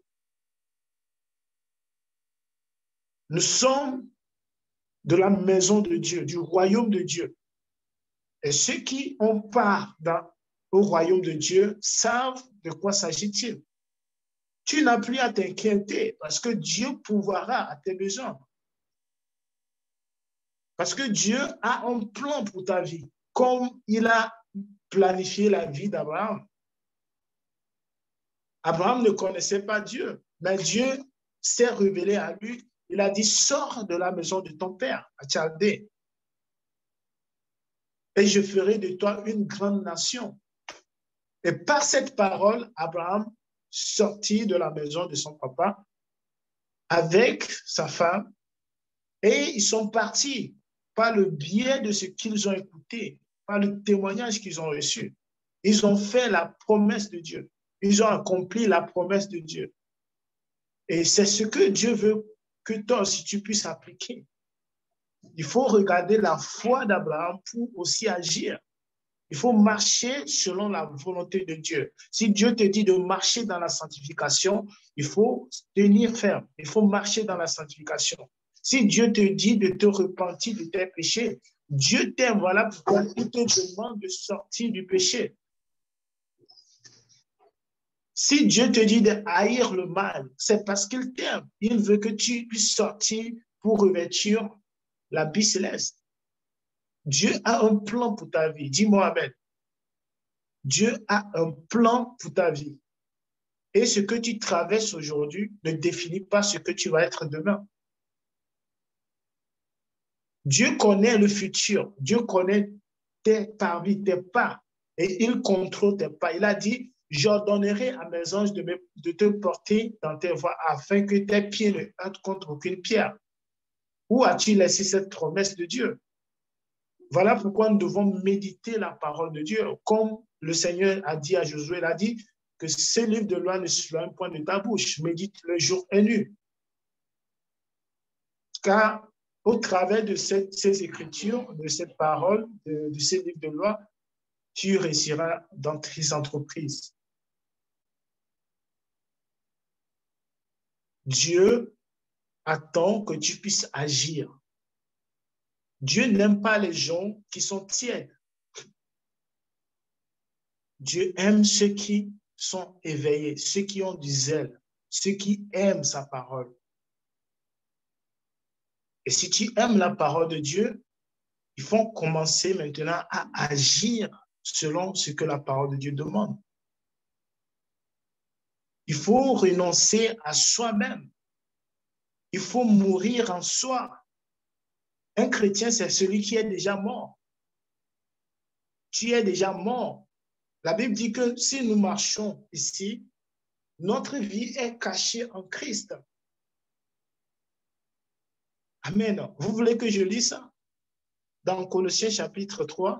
Nous sommes de la maison de Dieu, du royaume de Dieu. Et ceux qui ont part dans, au royaume de Dieu savent de quoi s'agit-il. Tu n'as plus à t'inquiéter parce que Dieu pourvoira à tes besoins. Parce que Dieu a un plan pour ta vie, comme il a planifié la vie d'Abraham. Abraham ne connaissait pas Dieu, mais Dieu s'est révélé à lui. Il a dit, sors de la maison de ton père, à Chaldée, et je ferai de toi une grande nation. Et par cette parole, Abraham sortit de la maison de son papa avec sa femme et ils sont partis par le biais de ce qu'ils ont écouté, par le témoignage qu'ils ont reçu. Ils ont fait la promesse de Dieu. Ils ont accompli la promesse de Dieu. Et c'est ce que Dieu veut que toi aussi tu puisses appliquer. Il faut regarder la foi d'Abraham pour aussi agir. Il faut marcher selon la volonté de Dieu. Si Dieu te dit de marcher dans la sanctification, il faut tenir ferme. Il faut marcher dans la sanctification. Si Dieu te dit de te repentir de tes péchés, Dieu t'aime. Voilà pourquoi il te demande de sortir du péché. Si Dieu te dit de haïr le mal, c'est parce qu'il t'aime. Il veut que tu puisses sortir pour revêtir la vie céleste. Dieu a un plan pour ta vie. Dis-moi amen. Dieu a un plan pour ta vie. Et ce que tu traverses aujourd'hui ne définit pas ce que tu vas être demain. Dieu connaît le futur. Dieu connaît tes parvis, tes pas. Et il contrôle tes pas. Il a dit, j'ordonnerai à mes anges de, me, de te porter dans tes voies afin que tes pieds ne heurtent contre aucune pierre. Où as-tu laissé cette promesse de Dieu? Voilà pourquoi nous devons méditer la parole de Dieu comme le Seigneur a dit à Josué, il a dit que ce livre de loi ne soit un point de ta bouche, médite le jour et nuit. Car au travers de cette, ces écritures, de cette parole, de, de ces livres de loi, tu réussiras dans tes entreprises. Dieu attend que tu puisses agir. Dieu n'aime pas les gens qui sont tièdes. Dieu aime ceux qui sont éveillés, ceux qui ont du zèle, ceux qui aiment sa parole. Et si tu aimes la parole de Dieu, il faut commencer maintenant à agir selon ce que la parole de Dieu demande. Il faut renoncer à soi-même. Il faut mourir en soi. Un chrétien, c'est celui qui est déjà mort. Tu es déjà mort. La Bible dit que si nous marchons ici, notre vie est cachée en Christ. Amen. Vous voulez que je lise ça? Dans Colossiens chapitre trois.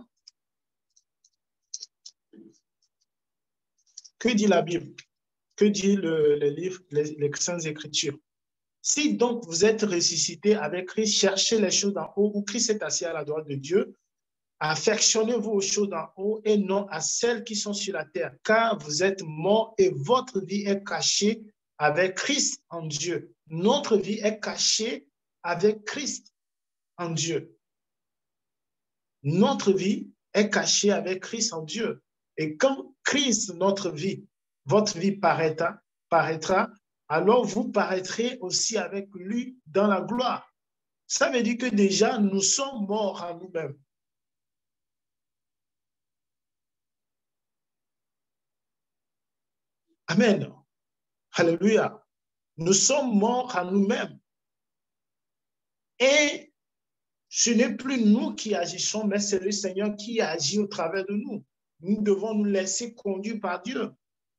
Que dit la Bible? Que dit le, le livre, les, les Saintes Écritures? Si donc vous êtes ressuscité avec Christ, cherchez les choses d'en haut où Christ est assis à la droite de Dieu. Affectionnez-vous aux choses d'en haut et non à celles qui sont sur la terre, car vous êtes morts et votre vie est cachée avec Christ en Dieu. Notre vie est cachée avec Christ en Dieu. Notre vie est cachée avec Christ en Dieu. Et quand Christ, notre vie, votre vie paraîtra, paraîtra, alors vous paraîtrez aussi avec lui dans la gloire. Ça veut dire que déjà, nous sommes morts à nous-mêmes. Amen. Alléluia. Nous sommes morts à nous-mêmes. Et ce n'est plus nous qui agissons, mais c'est le Seigneur qui agit au travers de nous. Nous devons nous laisser conduire par Dieu.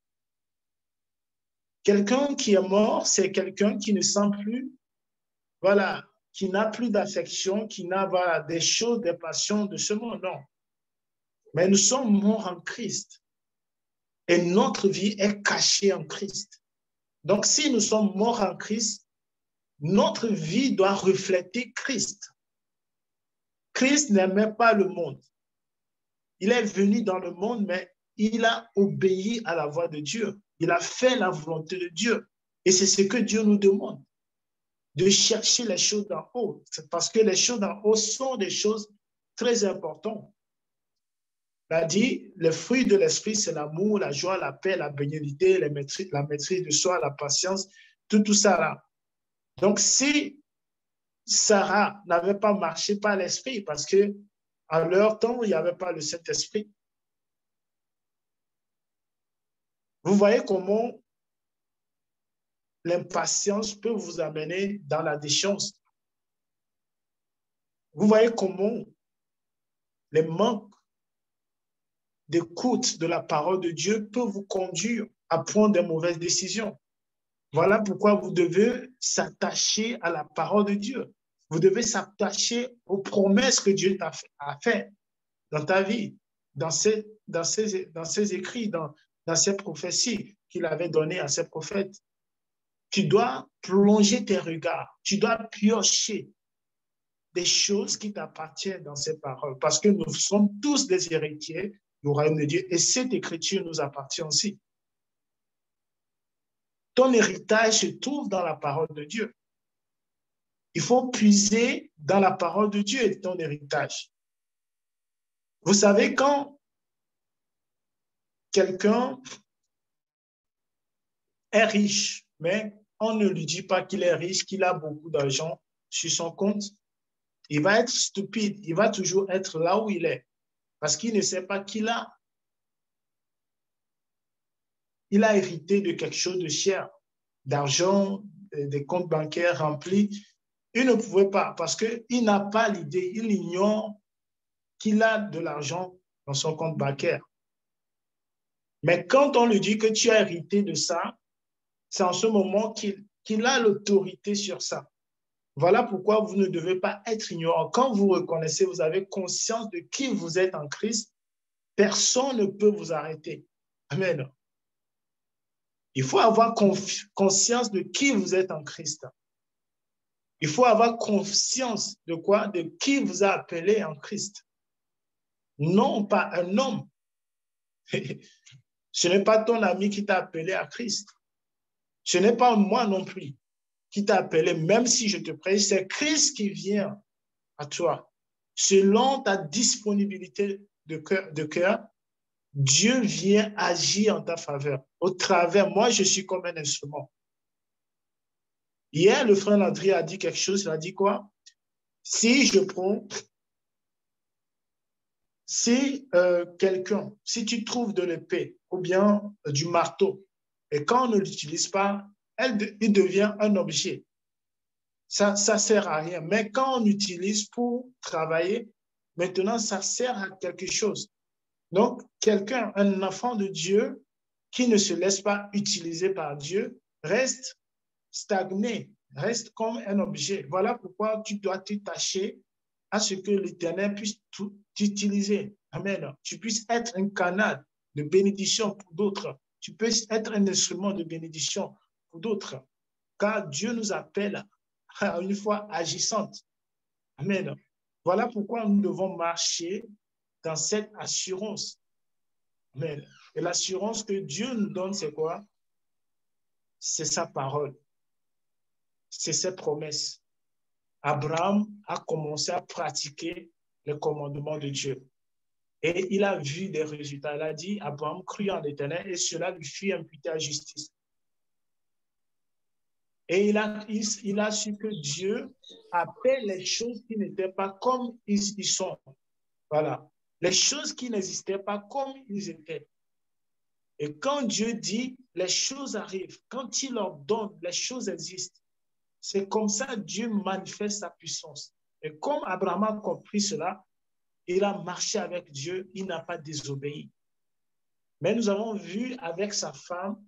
Quelqu'un qui est mort, c'est quelqu'un qui ne sent plus, voilà, qui n'a plus d'affection, qui n'a voilà, des choses, des passions de ce monde. Non. Mais nous sommes morts en Christ. Et notre vie est cachée en Christ. Donc, si nous sommes morts en Christ, notre vie doit refléter Christ. Christ n'aimait pas le monde. Il est venu dans le monde, mais il a obéi à la voix de Dieu. Il a fait la volonté de Dieu. Et c'est ce que Dieu nous demande, de chercher les choses d'en haut. C'est parce que les choses d'en haut sont des choses très importantes. Il a dit, le fruit de l'esprit, c'est l'amour, la joie, la paix, la bénédiction, la maîtrise, la maîtrise de soi, la patience, tout, tout ça là. Donc, si Sarah n'avait pas marché par l'esprit, parce que à leur temps, il n'y avait pas le Saint-Esprit. Vous voyez comment l'impatience peut vous amener dans la déchéance. Vous voyez comment les manques d'écoute de la parole de Dieu peut vous conduire à prendre de mauvaises décisions. Voilà pourquoi vous devez s'attacher à la parole de Dieu. Vous devez s'attacher aux promesses que Dieu t'a fait dans ta vie, dans ses, dans ses, dans ses écrits, dans, dans ses prophéties qu'il avait données à ses prophètes. Tu dois plonger tes regards, tu dois piocher des choses qui t'appartiennent dans ces paroles, parce que nous sommes tous des héritiers du royaume de Dieu et cette écriture nous appartient aussi. Ton héritage se trouve dans la parole de Dieu. Il faut puiser dans la parole de Dieu et ton héritage. Vous savez, quand quelqu'un est riche, mais on ne lui dit pas qu'il est riche, qu'il a beaucoup d'argent sur son compte, il va être stupide, il va toujours être là où il est, parce qu'il ne sait pas qu'il a. Il a hérité de quelque chose de cher, d'argent, des comptes bancaires remplis. Il ne pouvait pas, parce qu'il n'a pas l'idée, il ignore qu'il a de l'argent dans son compte bancaire. Mais quand on lui dit que tu as hérité de ça, c'est en ce moment qu'il qu'il a l'autorité sur ça. Voilà pourquoi vous ne devez pas être ignorant. Quand vous reconnaissez, vous avez conscience de qui vous êtes en Christ, Personne ne peut vous arrêter. Amen. Il faut avoir conscience de qui vous êtes en Christ. Il faut avoir conscience de quoi? De qui vous a appelé en Christ. Non pas un homme. Ce n'est pas ton ami qui t'a appelé à Christ. Ce n'est pas moi non plus qui t'a appelé, même si je te prêche, c'est Christ qui vient à toi. Selon ta disponibilité de cœur, de cœur, Dieu vient agir en ta faveur. Au travers, moi, je suis comme un instrument. Hier, le frère Landry a dit quelque chose, il a dit quoi? Si je prends, si euh, quelqu'un, si tu trouves de l'épée ou bien euh, du marteau, et quand on ne l'utilise pas, elle de, il devient un objet. Ça ne sert à rien. Mais quand on utilise pour travailler, maintenant, ça sert à quelque chose. Donc, quelqu'un, un enfant de Dieu, qui ne se laisse pas utiliser par Dieu, reste stagné, reste comme un objet. Voilà pourquoi tu dois t'attacher à ce que l'Éternel puisse t'utiliser. Amen. Tu puisses être un canal de bénédiction pour d'autres. Tu puisses être un instrument de bénédiction pour d'autres. Car Dieu nous appelle à une foi agissante. Amen. Voilà pourquoi nous devons marcher dans cette assurance. Amen. Et l'assurance que Dieu nous donne, c'est quoi? C'est sa parole. C'est ses promesses. Abraham a commencé à pratiquer les commandements de Dieu. Et il a vu des résultats. Il a dit, Abraham crut en l'Éternel et cela lui fut imputé à justice. Et il a, il, il a su que Dieu appelle les choses qui n'étaient pas comme ils, ils sont. Voilà. Les choses qui n'existaient pas comme ils étaient. Et quand Dieu dit, les choses arrivent. Quand il ordonne, les choses existent. C'est comme ça que Dieu manifeste sa puissance. Et comme Abraham a compris cela, il a marché avec Dieu, il n'a pas désobéi. Mais nous avons vu avec sa femme,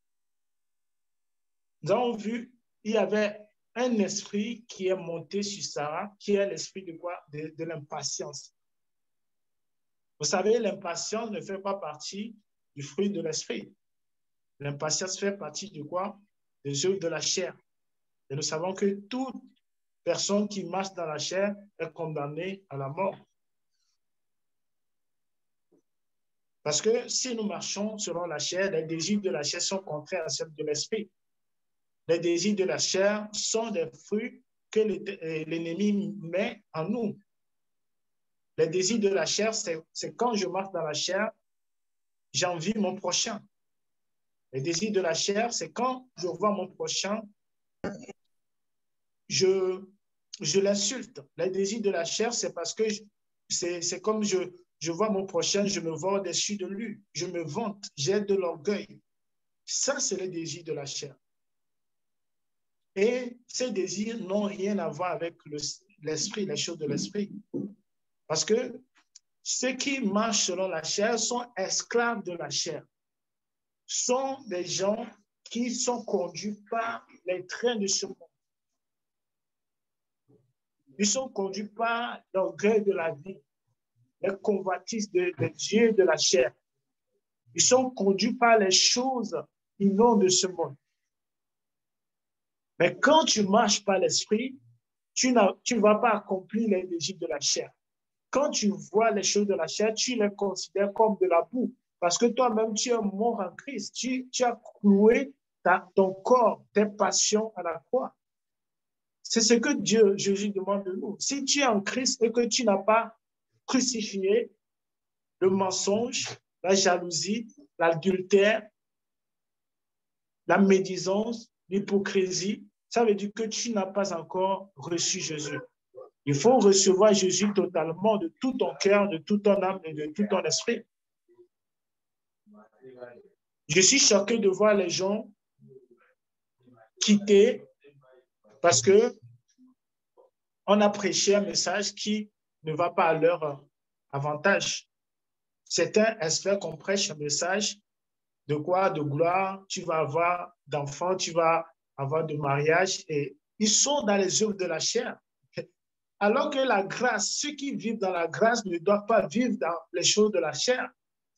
nous avons vu, il y avait un esprit qui est monté sur Sarah, qui est l'esprit de quoi? De, de l'impatience. Vous savez, l'impatience ne fait pas partie du fruit de l'esprit. L'impatience fait partie de quoi? Des œuvres de la chair. Et nous savons que toute personne qui marche dans la chair est condamnée à la mort. Parce que si nous marchons selon la chair, les désirs de la chair sont contraires à ceux de l'esprit. Les désirs de la chair sont des fruits que l'ennemi met en nous. Les désirs de la chair, c'est quand je marche dans la chair, j'envie mon prochain. Les désirs de la chair, c'est quand je vois mon prochain, je, je l'insulte. Les désirs de la chair, c'est parce que c'est comme je, je vois mon prochain, je me vois au-dessus de lui. Je me vante, j'ai de l'orgueil. Ça, c'est les désirs de la chair. Et ces désirs n'ont rien à voir avec l'esprit, les choses de l'esprit. Parce que ceux qui marchent selon la chair sont esclaves de la chair. Sont des gens qui sont conduits par les trains de ce monde. Ils sont conduits par l'orgueil de la vie, les convoitises de, de Dieu de la chair. Ils sont conduits par les choses inondes de ce monde. Mais quand tu marches par l'esprit, tu ne vas pas accomplir les désirs de la chair. Quand tu vois les choses de la chair, tu les considères comme de la boue. Parce que toi-même, tu es mort en Christ. Tu, tu as cloué ta, ton corps, tes passions à la croix. C'est ce que Dieu, Jésus demande de nous. Si tu es en Christ et que tu n'as pas crucifié le mensonge, la jalousie, l'adultère, la médisance, l'hypocrisie, ça veut dire que tu n'as pas encore reçu Jésus. Il faut recevoir Jésus totalement de tout ton cœur, de toute ton âme et de tout ton esprit. Je suis choqué de voir les gens quitter parce que on a prêché un message qui ne va pas à leur avantage. Certains espèrent qu'on prêche un message de quoi? De gloire, tu vas avoir d'enfants, tu vas avoir de mariage et ils sont dans les œuvres de la chair. Alors que la grâce, ceux qui vivent dans la grâce ne doivent pas vivre dans les choses de la chair.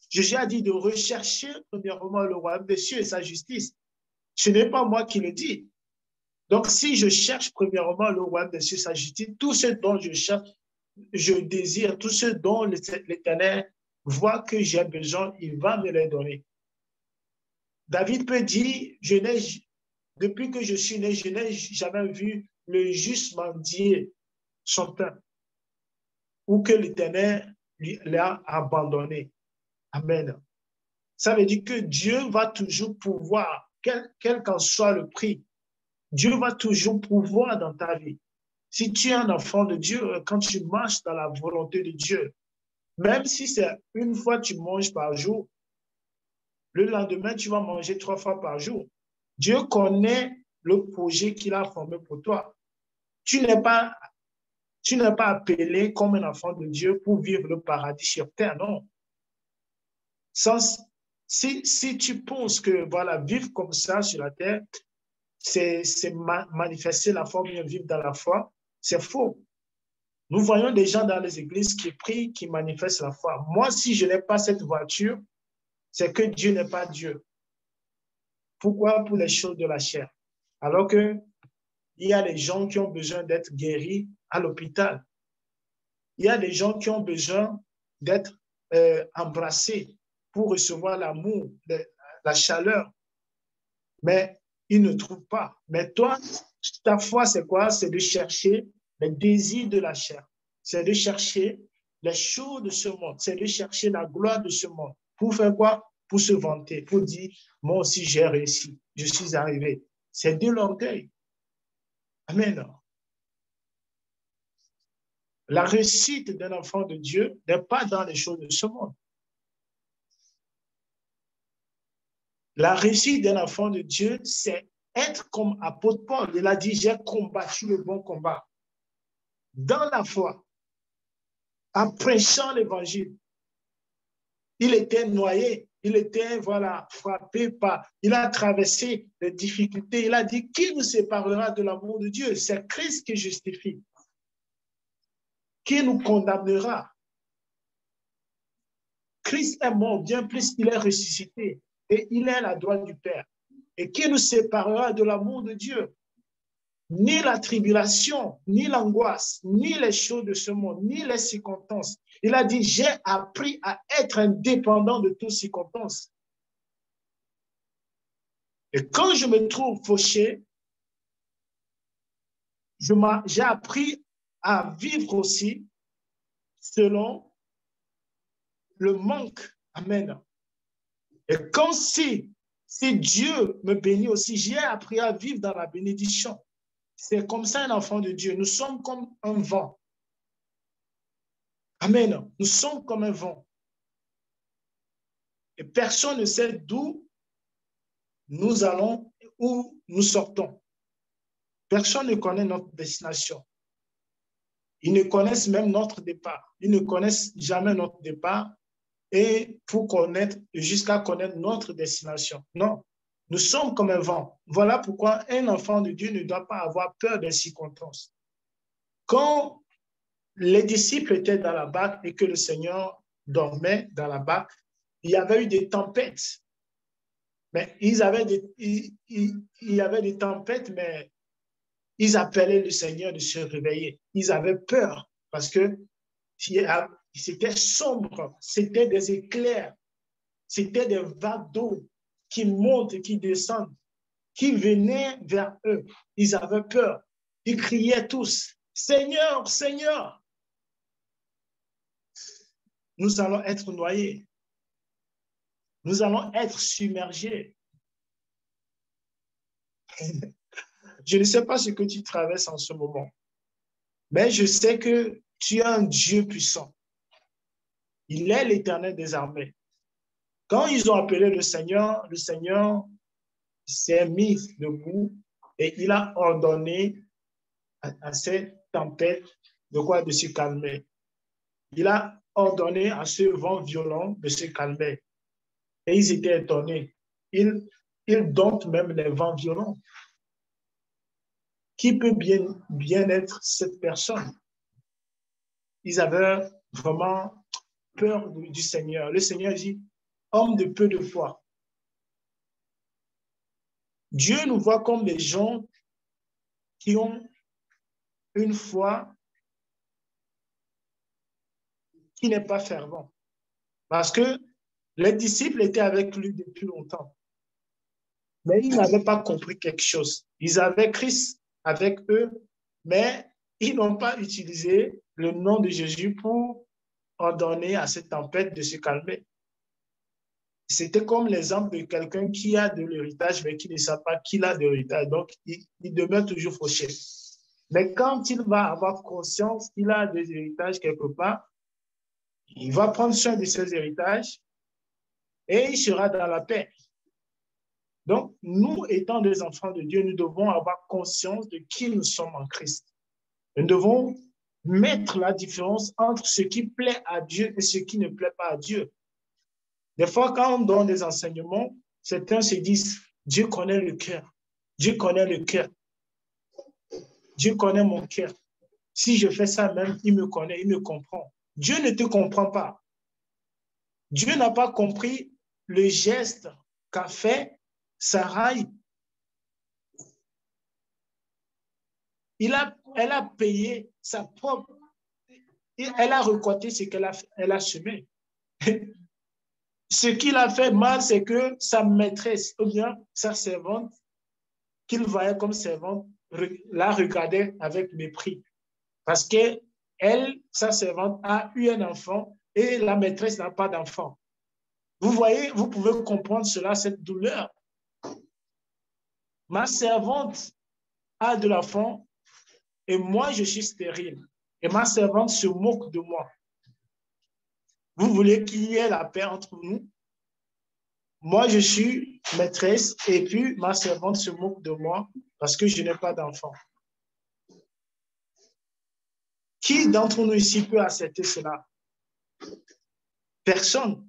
Jésus a dit de rechercher premièrement le royaume des cieux et sa justice. Ce n'est pas moi qui le dis. Donc, si je cherche premièrement le royaume des cieux et sa justice, tout ce dont je cherche, je désire, tout ce dont l'Éternel voit que j'ai besoin, il va me les donner. David peut dire, je n'ai, depuis que je suis né, je n'ai jamais vu le juste mendier son pain ou que l'Éternel l'a abandonné. Amen. Ça veut dire que Dieu va toujours pouvoir, quel, quel qu'en soit le prix, Dieu va toujours pouvoir dans ta vie. Si tu es un enfant de Dieu, quand tu marches dans la volonté de Dieu, même si c'est une fois tu manges par jour, le lendemain, tu vas manger trois fois par jour. Dieu connaît le projet qu'il a formé pour toi. Tu n'es pas, tu n'es pas appelé comme un enfant de Dieu pour vivre le paradis sur terre, non. Sans, si, si tu penses que voilà, vivre comme ça sur la terre, c'est ma, manifester la foi, bien vivre dans la foi, c'est faux. Nous voyons des gens dans les églises qui prient, qui manifestent la foi. Moi, si je n'ai pas cette voiture, c'est que Dieu n'est pas Dieu. Pourquoi? Pour les choses de la chair. Alors que il y a des gens qui ont besoin d'être guéris à l'hôpital. Il y a des gens qui ont besoin d'être euh, embrassés pour recevoir l'amour, la chaleur. Mais ils ne trouvent pas. Mais toi, ta foi, c'est quoi? C'est de chercher les désirs de la chair. C'est de chercher les choses de ce monde. C'est de chercher la gloire de ce monde. Pour faire quoi? Pour se vanter, pour dire, moi aussi j'ai réussi, je suis arrivé. C'est de l'orgueil. Amen. La réussite d'un enfant de Dieu n'est pas dans les choses de ce monde. La réussite d'un enfant de Dieu, c'est être comme apôtre Paul. Il a dit, j'ai combattu le bon combat. Dans la foi, en prêchant l'évangile. Il était noyé, il était voilà, frappé par, il a traversé les difficultés. Il a dit, qui nous séparera de l'amour de Dieu? C'est Christ qui justifie. Qui nous condamnera? Christ est mort, bien plus il est ressuscité et il est à la droite du Père. Et qui nous séparera de l'amour de Dieu? Ni la tribulation, ni l'angoisse, ni les choses de ce monde, ni les circonstances. Il a dit, j'ai appris à être indépendant de toutes circonstances. Et quand je me trouve fauché, j'ai appris à vivre aussi selon le manque. Amen. Et quand si, si Dieu me bénit aussi, j'ai appris à vivre dans la bénédiction. C'est comme ça un enfant de Dieu. Nous sommes comme un vent. Amen. Nous sommes comme un vent. Et personne ne sait d'où nous allons, où nous sortons. Personne ne connaît notre destination. Ils ne connaissent même notre départ. Ils ne connaissent jamais notre départ et pour connaître, jusqu'à connaître notre destination. Non. Nous sommes comme un vent. Voilà pourquoi un enfant de Dieu ne doit pas avoir peur des circonstances. Quand les disciples étaient dans la barque et que le Seigneur dormait dans la barque, il y avait eu des tempêtes. Mais ils avaient des, il, il, il y avait des tempêtes, mais ils appelaient le Seigneur de se réveiller. Ils avaient peur parce que c'était sombre, c'était des éclairs, c'était des vagues d'eau qui montent et qui descendent, qui venaient vers eux. Ils avaient peur. Ils criaient tous, « Seigneur, Seigneur !» Nous allons être noyés. Nous allons être submergés. Je ne sais pas ce que tu traverses en ce moment, mais je sais que tu es un Dieu puissant. Il est l'Éternel des armées. Quand ils ont appelé le Seigneur, le Seigneur s'est mis debout et il a ordonné à, à cette tempête de quoi de se calmer. Il a ordonné à ce vent violent de se calmer. Et ils étaient étonnés. Ils, ils domptent même les vents violents. Qui peut bien, bien être cette personne? Ils avaient vraiment peur du, du Seigneur. Le Seigneur dit, homme de peu de foi. Dieu nous voit comme des gens qui ont une foi qui n'est pas fervente. Parce que les disciples étaient avec lui depuis longtemps. Mais ils n'avaient pas compris quelque chose. Ils avaient Christ avec eux, mais ils n'ont pas utilisé le nom de Jésus pour ordonner à cette tempête de se calmer. C'était comme l'exemple de quelqu'un qui a de l'héritage, mais qui ne sait pas qu'il a de l'héritage. Donc, il, il demeure toujours fauché. Mais quand il va avoir conscience qu'il a des héritages quelque part, il va prendre soin de ses héritages et il sera dans la paix. Donc, nous, étant des enfants de Dieu, nous devons avoir conscience de qui nous sommes en Christ. Nous devons mettre la différence entre ce qui plaît à Dieu et ce qui ne plaît pas à Dieu. Des fois, quand on donne des enseignements, certains se disent, Dieu connaît le cœur. Dieu connaît le cœur. Dieu connaît mon cœur. Si je fais ça même, il me connaît, il me comprend. Dieu ne te comprend pas. Dieu n'a pas compris le geste qu'a fait Sarai. Il a, elle a payé sa propre... Elle a recolté ce qu'elle a, elle a semé. Ce qu'il a fait mal, c'est que sa maîtresse, ou bien sa servante, qu'il voyait comme servante, la regardait avec mépris. Parce que elle, sa servante, a eu un enfant et la maîtresse n'a pas d'enfant. Vous voyez, vous pouvez comprendre cela, cette douleur. Ma servante a de l'enfant et moi, je suis stérile. Et ma servante se moque de moi. Vous voulez qu'il y ait la paix entre nous? Moi, je suis maîtresse et puis ma servante se moque de moi parce que je n'ai pas d'enfant. Qui d'entre nous ici peut accepter cela? Personne.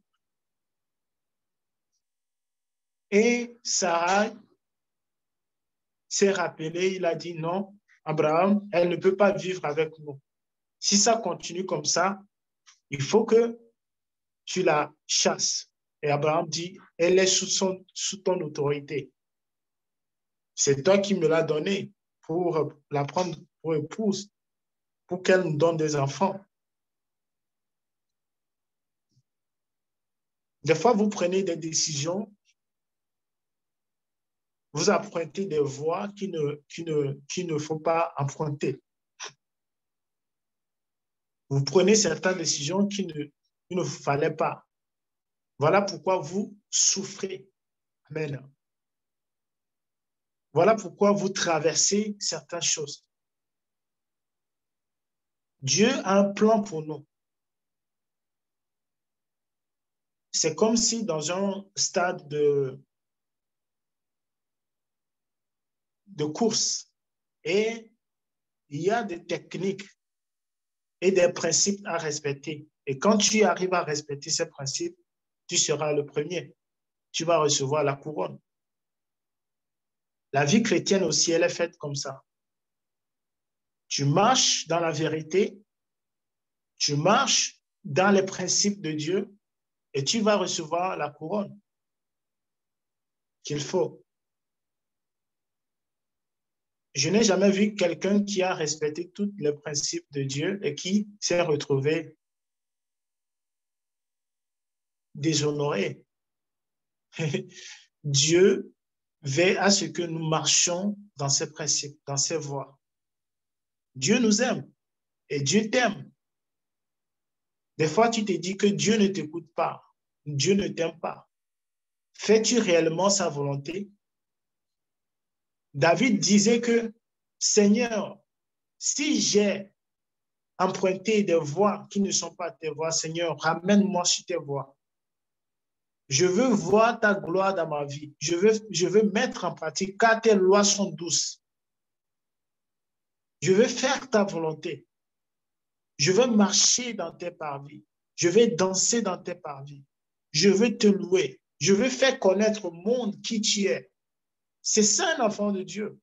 Et Sarah s'est rappelé, il a dit non, Abraham, elle ne peut pas vivre avec nous. Si ça continue comme ça, il faut que tu la chasses. Et Abraham dit, elle est sous, son, sous ton autorité. C'est toi qui me l'as donnée pour la prendre pour épouse, pour qu'elle nous donne des enfants. Des fois, vous prenez des décisions, vous empruntez des voies qui ne, qui ne, qui ne faut pas emprunter. Vous prenez certaines décisions qui ne, qui ne fallait pas. Voilà pourquoi vous souffrez. Amen. Voilà pourquoi vous traversez certaines choses. Dieu a un plan pour nous. C'est comme si dans un stade de, de course, et il y a des techniques et des principes à respecter. Et quand tu arrives à respecter ces principes, tu seras le premier. Tu vas recevoir la couronne. La vie chrétienne aussi, elle est faite comme ça. Tu marches dans la vérité, tu marches dans les principes de Dieu et tu vas recevoir la couronne qu'il faut. Je n'ai jamais vu quelqu'un qui a respecté tous les principes de Dieu et qui s'est retrouvé déshonoré. Dieu veille à ce que nous marchions dans ses principes, dans ses voies. Dieu nous aime et Dieu t'aime. Des fois, tu te dis que Dieu ne t'écoute pas, Dieu ne t'aime pas. Fais-tu réellement sa volonté? David disait que, Seigneur, si j'ai emprunté des voies qui ne sont pas tes voies, Seigneur, ramène-moi sur tes voies. Je veux voir ta gloire dans ma vie. Je veux, je veux mettre en pratique, car tes lois sont douces. Je veux faire ta volonté. Je veux marcher dans tes parvis. Je veux danser dans tes parvis. Je veux te louer. Je veux faire connaître au monde qui tu es. C'est ça un enfant de Dieu.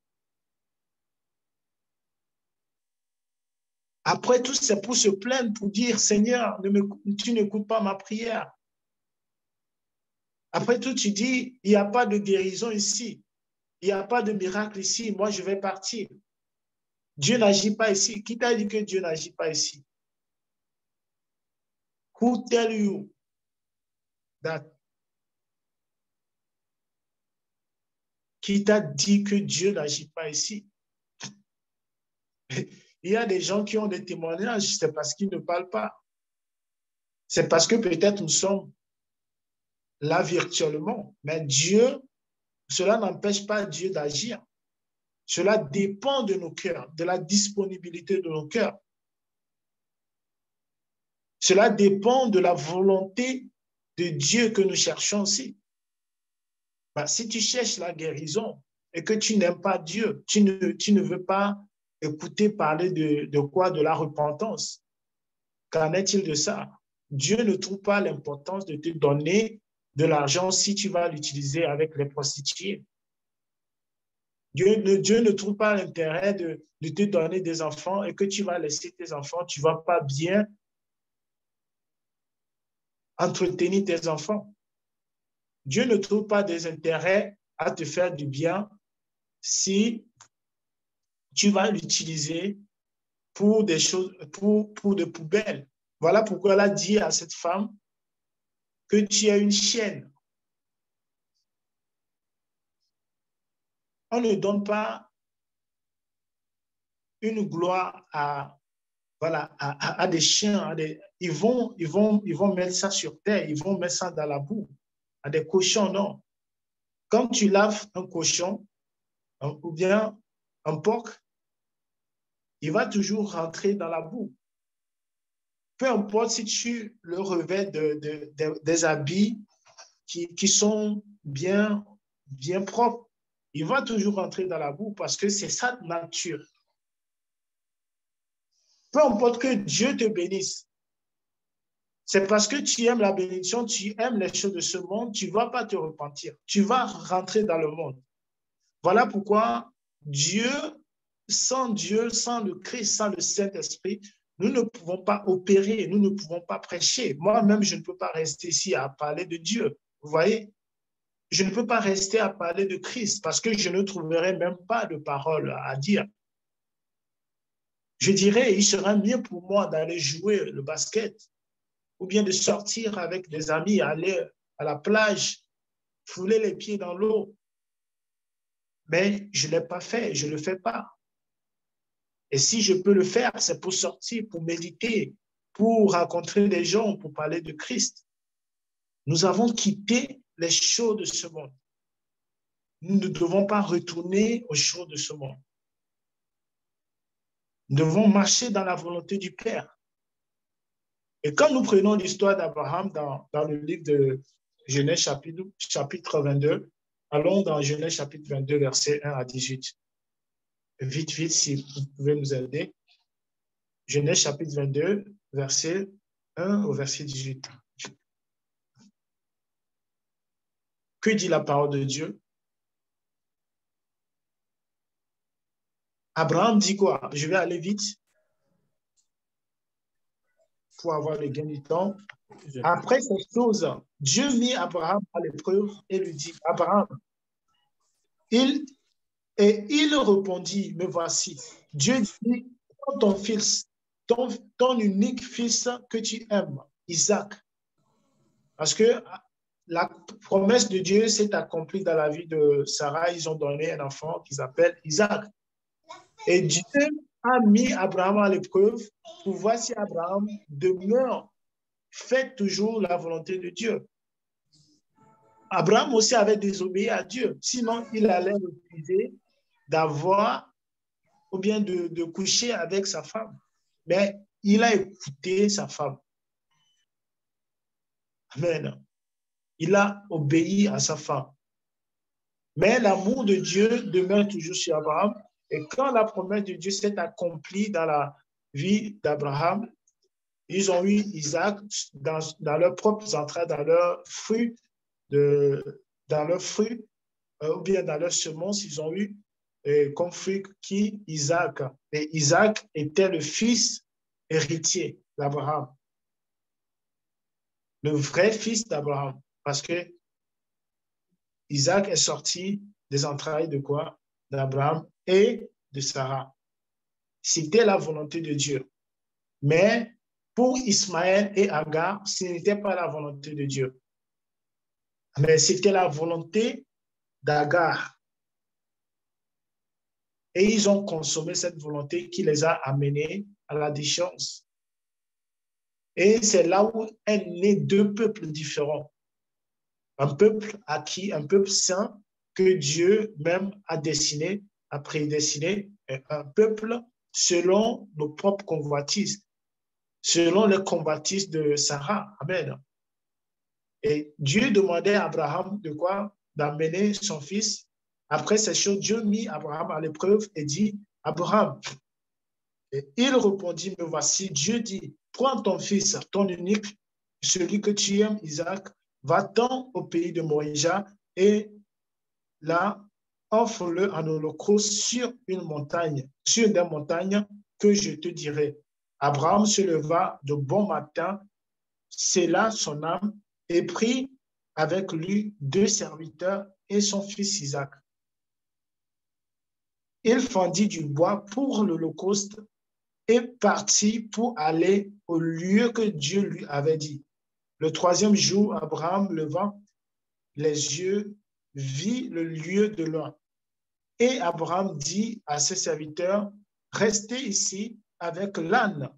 Après tout, c'est pour se plaindre, pour dire, Seigneur, ne me, tu n'écoutes pas ma prière. Après tout, tu dis, il n'y a pas de guérison ici. Il n'y a pas de miracle ici. Moi, je vais partir. Dieu n'agit pas ici. Qui t'a dit que Dieu n'agit pas ici? Who tell you that? Qui t'a dit que Dieu n'agit pas ici? Il y a des gens qui ont des témoignages, c'est parce qu'ils ne parlent pas. C'est parce que peut-être nous sommes là virtuellement. Mais Dieu, cela n'empêche pas Dieu d'agir. Cela dépend de nos cœurs, de la disponibilité de nos cœurs. Cela dépend de la volonté de Dieu que nous cherchons aussi. Bah, si tu cherches la guérison et que tu n'aimes pas Dieu, tu ne, tu ne veux pas écouter parler de, de quoi? De la repentance. Qu'en est-il de ça? Dieu ne trouve pas l'importance de te donner de l'argent si tu vas l'utiliser avec les prostituées. Dieu ne, Dieu ne trouve pas l'intérêt de, de te donner des enfants et que tu vas laisser tes enfants, tu ne vas pas bien entretenir tes enfants. Dieu ne trouve pas des intérêts à te faire du bien si tu vas l'utiliser pour des choses, pour, pour des poubelles. Voilà pourquoi elle a dit à cette femme que tu as une chienne. On ne donne pas une gloire à, voilà, à, à, à des chiens. À des, ils, vont, ils, vont, ils vont mettre ça sur terre, ils vont mettre ça dans la boue. À des cochons, non. Quand tu laves un cochon ou bien un porc, il va toujours rentrer dans la boue. Peu importe si tu le revêts de, de, de, des habits qui, qui sont bien, bien propres, il va toujours rentrer dans la boue parce que c'est sa nature. Peu importe que Dieu te bénisse, c'est parce que tu aimes la bénédiction, tu aimes les choses de ce monde, tu ne vas pas te repentir. Tu vas rentrer dans le monde. Voilà pourquoi Dieu, sans Dieu, sans le Christ, sans le Saint-Esprit, nous ne pouvons pas opérer, nous ne pouvons pas prêcher. Moi-même, je ne peux pas rester ici à parler de Dieu. Vous voyez? Je ne peux pas rester à parler de Christ parce que je ne trouverai même pas de paroles à dire. Je dirais, il sera mieux pour moi d'aller jouer le basket ou bien de sortir avec des amis, aller à la plage, fouler les pieds dans l'eau. Mais je ne l'ai pas fait, je ne le fais pas. Et si je peux le faire, c'est pour sortir, pour méditer, pour rencontrer des gens, pour parler de Christ. Nous avons quitté les choses de ce monde. Nous ne devons pas retourner aux choses de ce monde. Nous devons marcher dans la volonté du Père. Et quand nous prenons l'histoire d'Abraham dans, dans le livre de Genèse chapitre, chapitre vingt-deux, allons dans Genèse chapitre vingt-deux, versets un à dix-huit. Vite, vite, si vous pouvez nous aider. Genèse chapitre vingt-deux, verset un au verset dix-huit. Que dit la parole de Dieu? Abraham dit quoi? Je vais aller vite pour avoir le gain du temps. Après ces choses, Dieu mit Abraham à l'épreuve et lui dit, Abraham, il, et il répondit, me voici. Dieu dit, ton fils, ton, ton unique fils que tu aimes, Isaac. Parce que la promesse de Dieu s'est accomplie dans la vie de Sarah. Ils ont donné un enfant qu'ils appellent Isaac. Et Dieu a mis Abraham à l'épreuve pour voir si Abraham demeure, fait toujours la volonté de Dieu. Abraham aussi avait désobéi à Dieu. Sinon, il allait refuser d'avoir ou bien de, de coucher avec sa femme. Mais il a écouté sa femme. Amen. Il a obéi à sa femme. Mais l'amour de Dieu demeure toujours sur Abraham. Et quand la promesse de Dieu s'est accomplie dans la vie d'Abraham, ils ont eu Isaac dans, dans leurs propres entrailles, dans leurs fruits, de, dans leurs fruits euh, ou bien dans leurs semences, ils ont eu euh, comme fruit qui Isaac. Et Isaac était le fils héritier d'Abraham, le vrai fils d'Abraham. Parce que Isaac est sorti des entrailles de quoi? D'Abraham et de Sarah. C'était la volonté de Dieu. Mais pour Ismaël et Agar, ce n'était pas la volonté de Dieu. Mais c'était la volonté d'Agar. Et ils ont consommé cette volonté qui les a amenés à la déchéance. Et c'est là où est né deux peuples différents. Un peuple acquis, un peuple saint que Dieu même a dessiné, a prédestiné, et un peuple selon nos propres convoitises, selon les convoitises de Sarah. Amen. Et Dieu demandait à Abraham de quoi? D'amener son fils. Après ces choses, Dieu mit Abraham à l'épreuve et dit, Abraham, et il répondit, me voici. Dieu dit, prends ton fils, ton unique, celui que tu aimes, Isaac, va-t'en au pays de Moïja et là, offre-le en holocauste sur une montagne, sur des montagnes que je te dirai. Abraham se leva de bon matin, scella son âme et prit avec lui deux serviteurs et son fils Isaac. Il fendit du bois pour l'holocauste et partit pour aller au lieu que Dieu lui avait dit. Le troisième jour, Abraham, levant les yeux, vit le lieu de loin. Et Abraham dit à ses serviteurs, restez ici avec l'âne.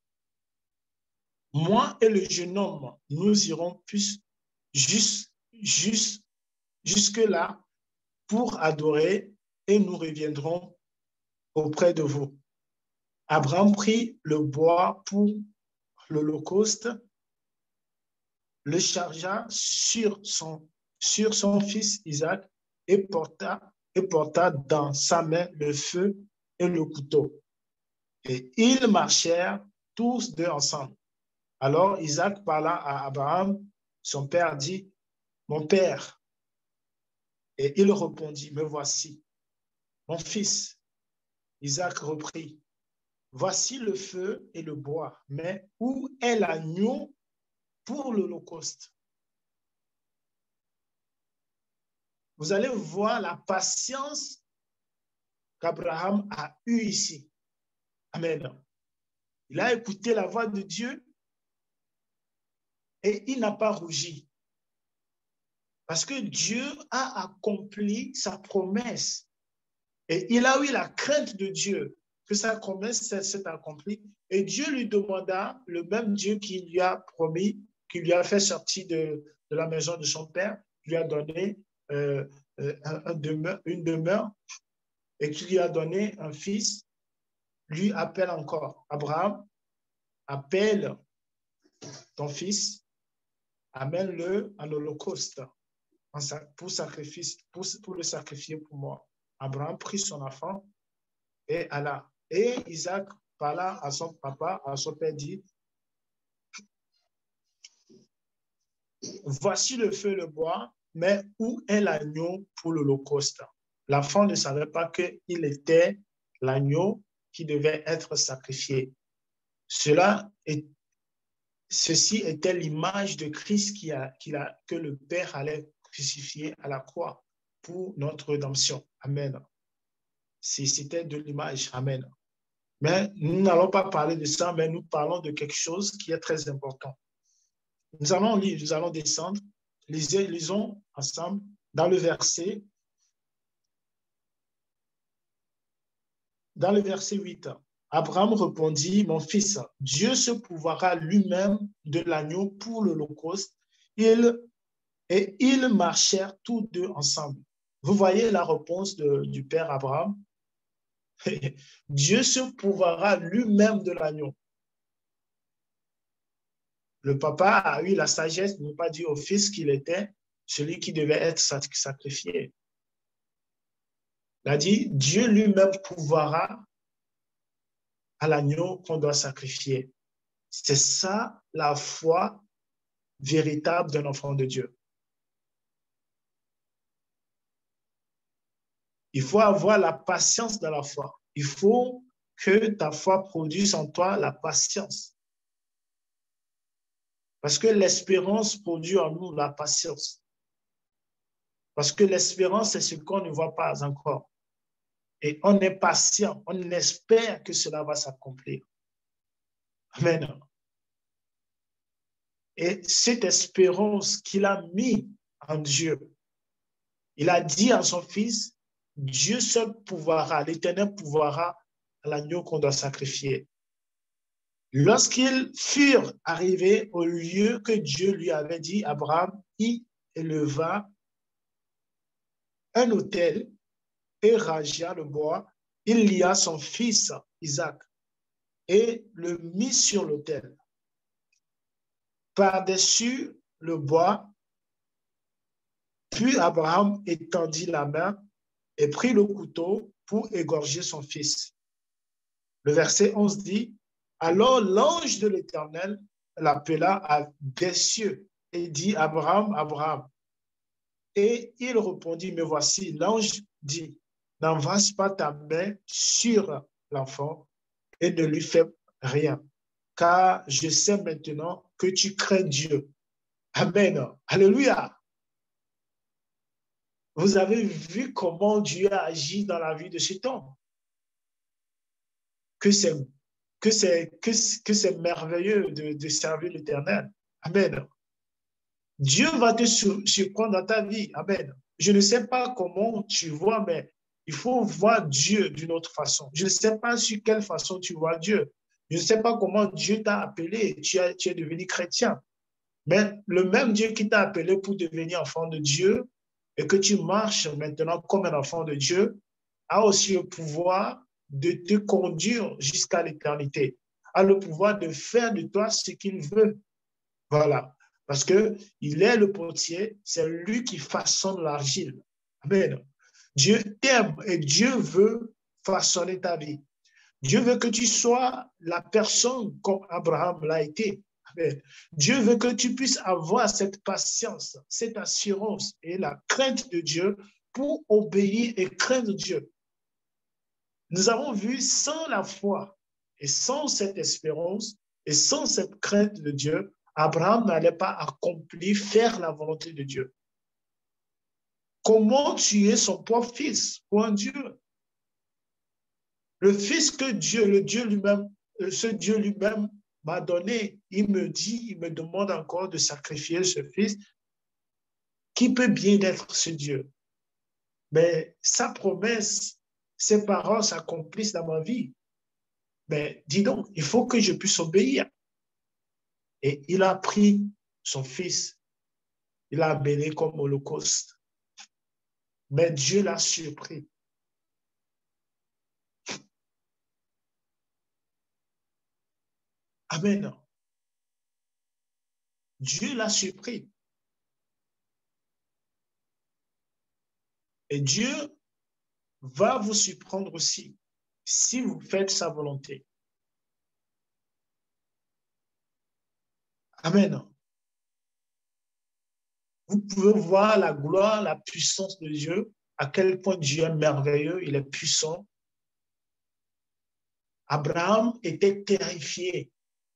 Moi et le jeune homme, nous irons plus juste, juste, jusque-là pour adorer et nous reviendrons auprès de vous. Abraham prit le bois pour l'holocauste, le chargea sur son, sur son fils Isaac et porta, et porta dans sa main le feu et le couteau. Et ils marchèrent tous deux ensemble. Alors Isaac parla à Abraham, son père dit, « Mon père. » Et il répondit, « Me voici, mon fils. » Isaac reprit, « Voici le feu et le bois, mais où est l'agneau pour l'holocauste? » Vous allez voir la patience qu'Abraham a eue ici. Amen. Il a écouté la voix de Dieu et il n'a pas rougi. Parce que Dieu a accompli sa promesse. Et il a eu la crainte de Dieu que sa promesse s'est accomplie. Et Dieu lui demanda, le même Dieu qui lui a promis, qui lui a fait sortir de, de la maison de son père, lui a donné euh, un, un demeure, une demeure et qui lui a donné un fils, lui appelle encore. Abraham, appelle ton fils, amène-le en holocauste pour, sacrifice, pour, pour le sacrifier pour moi. Abraham prit son enfant et alla. Et Isaac parla à son papa, à son père, dit, voici le feu et le bois, mais où est l'agneau pour l'holocauste? L'enfant ne savait pas qu'il était l'agneau qui devait être sacrifié. Cela est, ceci était l'image de Christ qui a, qui a, que le Père allait crucifier à la croix pour notre rédemption. Amen. C'était de l'image. Amen. Mais nous n'allons pas parler de ça, mais nous parlons de quelque chose qui est très important. Nous allons lire, nous allons descendre, lisez, lisons ensemble dans le verset, dans le verset huit. Abraham répondit, mon fils, Dieu se pourvoira lui-même de l'agneau pour l'holocauste. Il, et ils marchèrent tous deux ensemble. Vous voyez la réponse de, du père Abraham? Dieu se pourvoira lui-même de l'agneau. Le papa a eu la sagesse de ne pas dire au fils qu'il était celui qui devait être sacrifié. Il a dit, Dieu lui-même pourvoira à l'agneau qu'on doit sacrifier. C'est ça la foi véritable d'un enfant de Dieu. Il faut avoir la patience dans la foi. Il faut que ta foi produise en toi la patience. Parce que l'espérance produit en nous la patience. Parce que l'espérance, c'est ce qu'on ne voit pas encore. Et on est patient, on espère que cela va s'accomplir. Amen. Et cette espérance qu'il a mis en Dieu, il a dit à son fils, Dieu seul pourvoira, l'Éternel pourvoira à l'agneau qu'on doit sacrifier. Lorsqu'ils furent arrivés au lieu que Dieu lui avait dit, Abraham y éleva un autel et ragea le bois. Il lia son fils Isaac et le mit sur l'autel. Par-dessus le bois, puis Abraham étendit la main et prit le couteau pour égorger son fils. Le verset onze dit, alors l'ange de l'Éternel l'appela des cieux et dit, Abraham, Abraham. Et il répondit, me voici. L'ange dit, n'envasse pas ta main sur l'enfant et ne lui fais rien, car je sais maintenant que tu crains Dieu. Amen. Alléluia. Vous avez vu comment Dieu a agi dans la vie de cet homme. Que c'est que c'est que, que c'est merveilleux de, de servir l'Éternel. Amen. Dieu va te surprendre dans ta vie. Amen. Je ne sais pas comment tu vois, mais il faut voir Dieu d'une autre façon. Je ne sais pas sur quelle façon tu vois Dieu. Je ne sais pas comment Dieu t'a appelé. Tu, as, tu es devenu chrétien. Mais le même Dieu qui t'a appelé pour devenir enfant de Dieu et que tu marches maintenant comme un enfant de Dieu a aussi le pouvoir de te conduire jusqu'à l'éternité, a le pouvoir de faire de toi ce qu'il veut. Voilà. Parce qu'il est le potier, c'est lui qui façonne l'argile. Amen. Dieu t'aime et Dieu veut façonner ta vie. Dieu veut que tu sois la personne comme Abraham l'a été. Amen. Dieu veut que tu puisses avoir cette patience, cette assurance et la crainte de Dieu pour obéir et craindre Dieu. Nous avons vu sans la foi et sans cette espérance et sans cette crainte de Dieu, Abraham n'allait pas accomplir, faire la volonté de Dieu. Comment tuer son propre fils pour un Dieu? Le fils que Dieu, le Dieu lui-même, ce Dieu lui-même m'a donné, il me dit, il me demande encore de sacrifier ce fils. Qui peut bien être ce Dieu? Mais sa promesse, ses paroles s'accomplissent dans ma vie. Mais dis donc, il faut que je puisse obéir. Et il a pris son fils, il l'a béni comme holocauste. Mais Dieu l'a surpris. Amen. Dieu l'a surpris. Et Dieu va vous surprendre aussi si vous faites sa volonté. Amen. Vous pouvez voir la gloire, la puissance de Dieu, à quel point Dieu est merveilleux, il est puissant. Abraham était terrifié.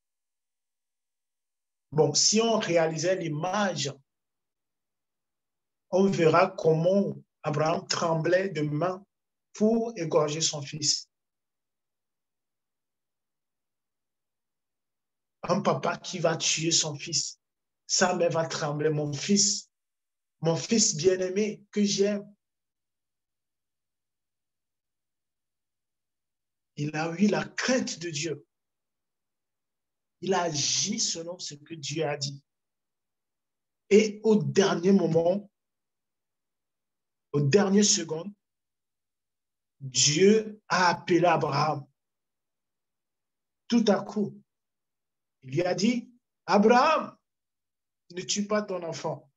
Bon, si on réalisait l'image, on verra comment Abraham tremblait de main pour égorger son fils. Un papa qui va tuer son fils, sa mère va trembler, mon fils, mon fils bien-aimé que j'aime. Il a eu la crainte de Dieu. Il a agi selon ce que Dieu a dit. Et au dernier moment, au dernier seconde, Dieu a appelé Abraham. Tout à coup, il lui a dit, Abraham, ne tue pas ton enfant.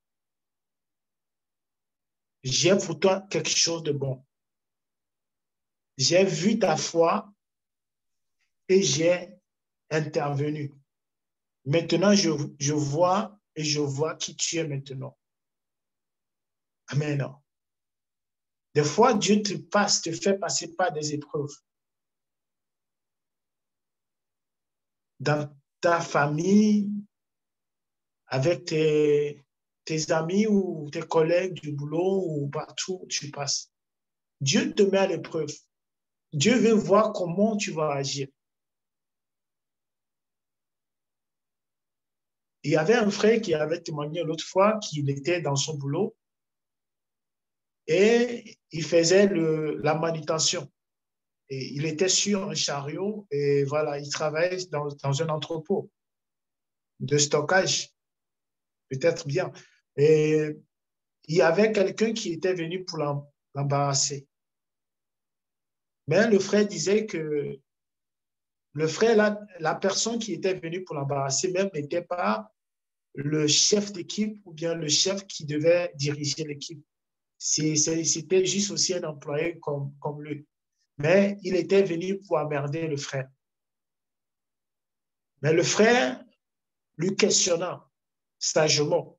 J'ai pour toi quelque chose de bon. J'ai vu ta foi et j'ai intervenu. Maintenant, je, je vois et je vois qui tu es maintenant. Amen. Des fois, Dieu te passe, te fait passer par des épreuves. Dans ta famille, avec tes, tes amis ou tes collègues du boulot ou partout où tu passes. Dieu te met à l'épreuve. Dieu veut voir comment tu vas agir. Il y avait un frère qui avait témoigné l'autre fois qu'il était dans son boulot et il faisait le, la manutention. Et il était sur un chariot et voilà, il travaillait dans, dans un entrepôt de stockage, peut-être bien. Et il y avait quelqu'un qui était venu pour l'embarrasser. Mais le frère disait que le frère, la, la personne qui était venue pour l'embarrasser même n'était pas le chef d'équipe ou bien le chef qui devait diriger l'équipe. C'était juste aussi un employé comme, comme lui. Mais il était venu pour emmerder le frère. Mais le frère lui questionna sagement.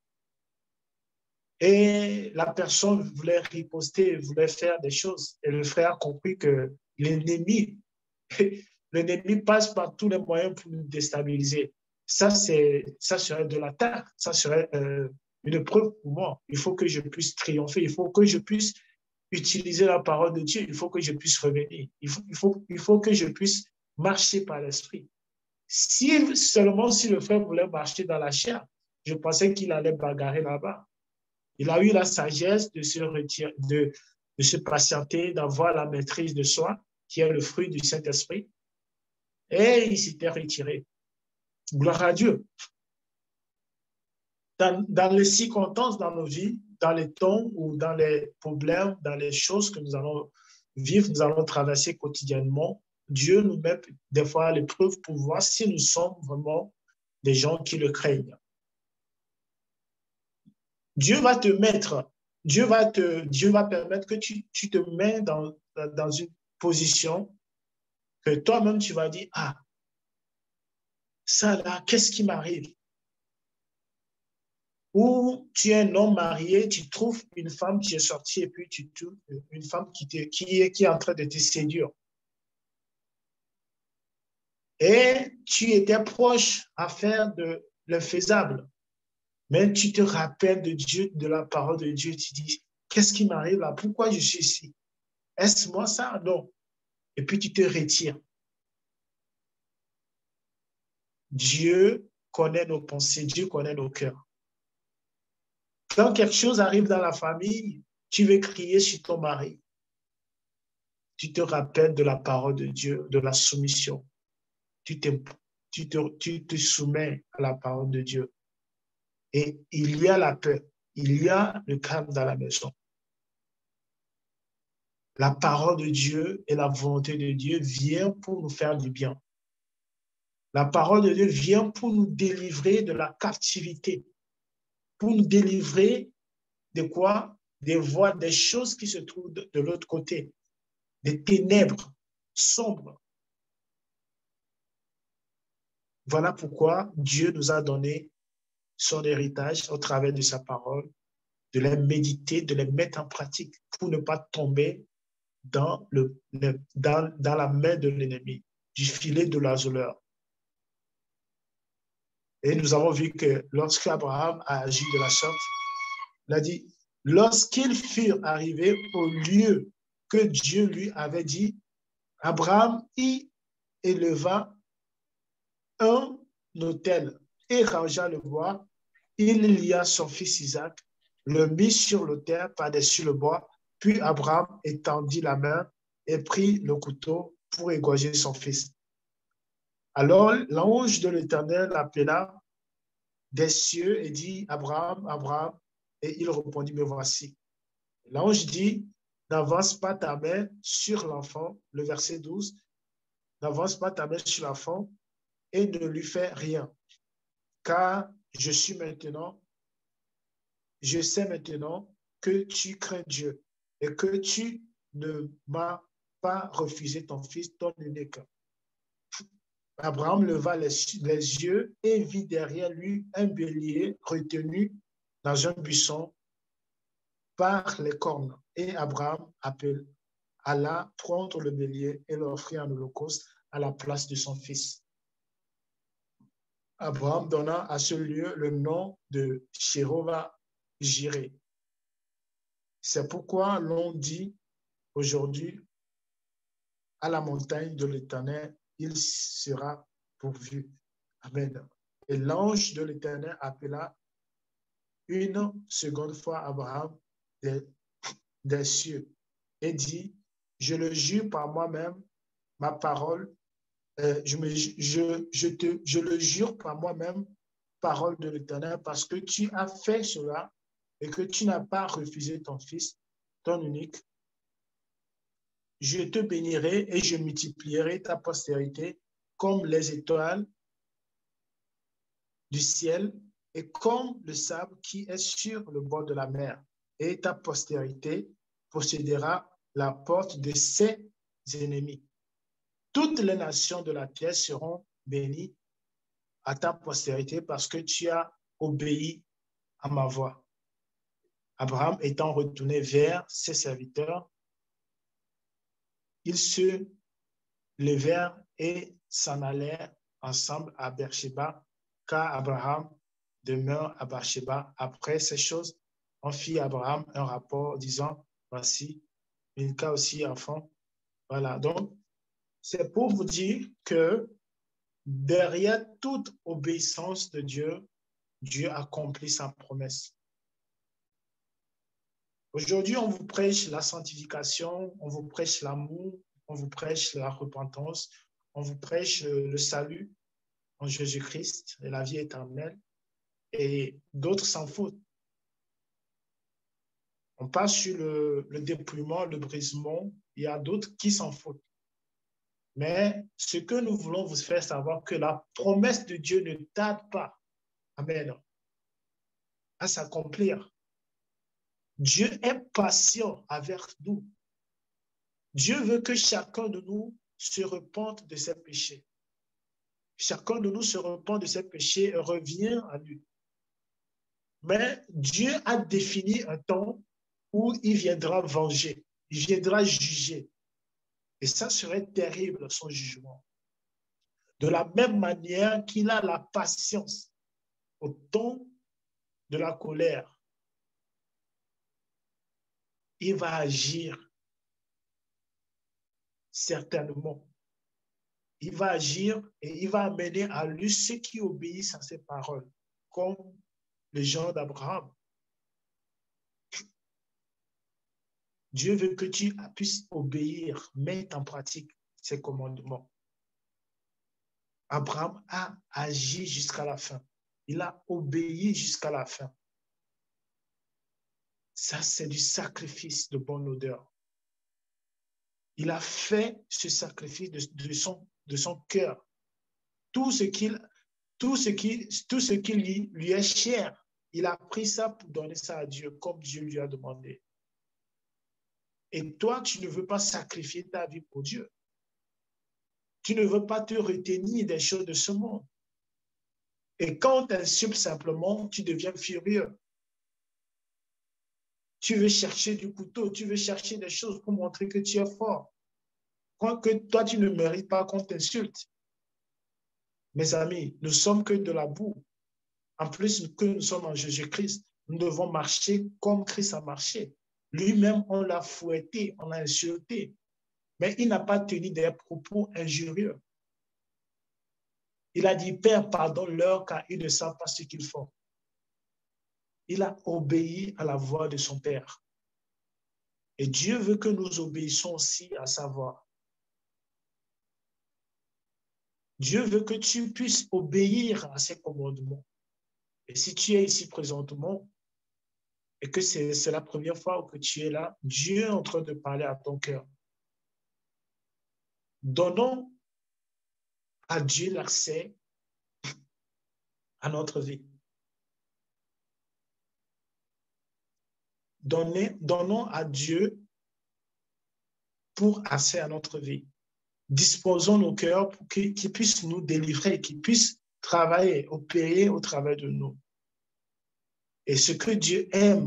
Et la personne voulait riposter, voulait faire des choses. Et le frère a compris que l'ennemi, l'ennemi passe par tous les moyens pour nous déstabiliser. Ça, ça serait de l'attaque. Ça serait euh, une preuve pour moi. Il faut que je puisse triompher. Il faut que je puisse utiliser la parole de Dieu. Il faut que je puisse revenir. Il faut, il faut, il faut que je puisse marcher par l'esprit. Si seulement si le frère voulait marcher dans la chair, je pensais qu'il allait bagarrer là-bas. Il a eu la sagesse de se retirer, de, de se patienter, d'avoir la maîtrise de soi, qui est le fruit du Saint-Esprit. Et il s'était retiré. Gloire à Dieu. Dans, dans les circonstances dans nos vies, dans les temps ou dans les problèmes, dans les choses que nous allons vivre, nous allons traverser quotidiennement, Dieu nous met des fois à l'épreuve pour voir si nous sommes vraiment des gens qui le craignent. Dieu va te mettre, Dieu va, te, Dieu va permettre que tu, tu te mets dans, dans une position que toi-même tu vas dire, ah, ça là, qu'est-ce qui m'arrive? Ou tu es un homme marié, tu trouves une femme qui est sortie et puis tu trouves une femme qui, te, qui, est, qui est en train de te séduire. Et tu étais proche à faire de l'infaisable. Mais tu te rappelles de Dieu, de la parole de Dieu, tu dis, qu'est-ce qui m'arrive là? Pourquoi je suis ici? Est-ce moi ça? Non. Et puis tu te retires. Dieu connaît nos pensées, Dieu connaît nos cœurs. Quand quelque chose arrive dans la famille, tu veux crier sur ton mari. Tu te rappelles de la parole de Dieu, de la soumission. Tu te, tu te, tu te soumets à la parole de Dieu. Et il y a la paix, il y a le calme dans la maison. La parole de Dieu et la volonté de Dieu vient pour nous faire du bien. La parole de Dieu vient pour nous délivrer de la captivité, pour nous délivrer de quoi? Des voies, des choses qui se trouvent de, de l'autre côté, des ténèbres sombres. Voilà pourquoi Dieu nous a donné son héritage au travers de sa parole, de les méditer, de les mettre en pratique pour ne pas tomber dans, le, le, dans, dans la main de l'ennemi, du filet de l'azoleur. Et nous avons vu que lorsque Abraham a agi de la sorte, il a dit, lorsqu'ils furent arrivés au lieu que Dieu lui avait dit, Abraham y éleva un autel et rangea le bois. Il lia son fils Isaac, le mit sur l'autel par-dessus le bois, puis Abraham étendit la main et prit le couteau pour égorger son fils. Alors l'ange de l'Éternel l'appela des cieux et dit, Abraham, Abraham, et il répondit, me voici. L'ange dit, n'avance pas ta main sur l'enfant, le verset douze, n'avance pas ta main sur l'enfant et ne lui fais rien, car je suis maintenant, je sais maintenant que tu crains Dieu et que tu ne m'as pas refusé ton fils, ton unique. Abraham leva les, les yeux et vit derrière lui un bélier retenu dans un buisson par les cornes. Et Abraham appelle, alla prendre le bélier et l'offrir en holocauste à la place de son fils. Abraham donna à ce lieu le nom de Jéhovah j'irai. C'est pourquoi l'on dit aujourd'hui, à la montagne de l'Éternel, il sera pourvu. Amen. Et l'ange de l'Éternel appela une seconde fois Abraham des, des cieux et dit, je le jure par moi-même, ma parole, euh, je, me, je, je, te, je le jure par moi-même, parole de l'Éternel, parce que tu as fait cela et que tu n'as pas refusé ton fils, ton unique. Je te bénirai et je multiplierai ta postérité comme les étoiles du ciel et comme le sable qui est sur le bord de la mer. Et ta postérité possédera la porte de ses ennemis. Toutes les nations de la terre seront bénies à ta postérité parce que tu as obéi à ma voix. Abraham étant retourné vers ses serviteurs, ils se levèrent et s'en allèrent ensemble à Beersheba, car Abraham demeure à Beersheba. Après ces choses, on fit à Abraham un rapport disant, voici, Milca aussi enfant. Voilà, donc c'est pour vous dire que derrière toute obéissance de Dieu, Dieu accomplit sa promesse. Aujourd'hui, on vous prêche la sanctification, on vous prêche l'amour, on vous prêche la repentance, on vous prêche le salut en Jésus-Christ et la vie éternelle, et d'autres s'en foutent. On passe sur le, le dépouillement, le brisement, il y a d'autres qui s'en foutent. Mais ce que nous voulons vous faire savoir, que la promesse de Dieu ne tarde pas, amen, à s'accomplir. Dieu est patient avec nous. Dieu veut que chacun de nous se repente de ses péchés. Chacun de nous se repent de ses péchés et revient à lui. Mais Dieu a défini un temps où il viendra venger, il viendra juger. Et ça serait terrible, son jugement. De la même manière qu'il a la patience au temps de la colère, il va agir certainement. Il va agir et il va amener à lui ceux qui obéissent à ses paroles, comme les gens d'Abraham. Dieu veut que tu puisses obéir, mettre en pratique ses commandements. Abraham a agi jusqu'à la fin. Il a obéi jusqu'à la fin. Ça, c'est du sacrifice de bonne odeur. Il a fait ce sacrifice de, de, son, de son cœur. Tout ce qu'il tout ce qui, tout ce qui lui, lui est cher, il a pris ça pour donner ça à Dieu, comme Dieu lui a demandé. Et toi, tu ne veux pas sacrifier ta vie pour Dieu. Tu ne veux pas te retenir des choses de ce monde. Et quand on t'insulte simplement, tu deviens furieux. Tu veux chercher du couteau, tu veux chercher des choses pour montrer que tu es fort. Quoique toi, tu ne mérites pas qu'on t'insulte. Mes amis, nous sommes que de la boue. En plus que nous sommes en Jésus-Christ, nous devons marcher comme Christ a marché. Lui-même, on l'a fouetté, on l'a insulté. Mais il n'a pas tenu des propos injurieux. Il a dit, Père, pardonne-leur car ils ne savent pas ce qu'ils font. Il a obéi à la voix de son Père. Et Dieu veut que nous obéissions aussi à sa voix. Dieu veut que tu puisses obéir à ses commandements. Et si tu es ici présentement, et que c'est la première fois que tu es là, Dieu est en train de parler à ton cœur. Donnons à Dieu l'accès à notre vie. Donnez, donnons à Dieu pour accès à notre vie. Disposons nos cœurs pour qu'il qu'il puisse nous délivrer, qu'il puisse travailler, opérer au travers de nous. Et ce que Dieu aime,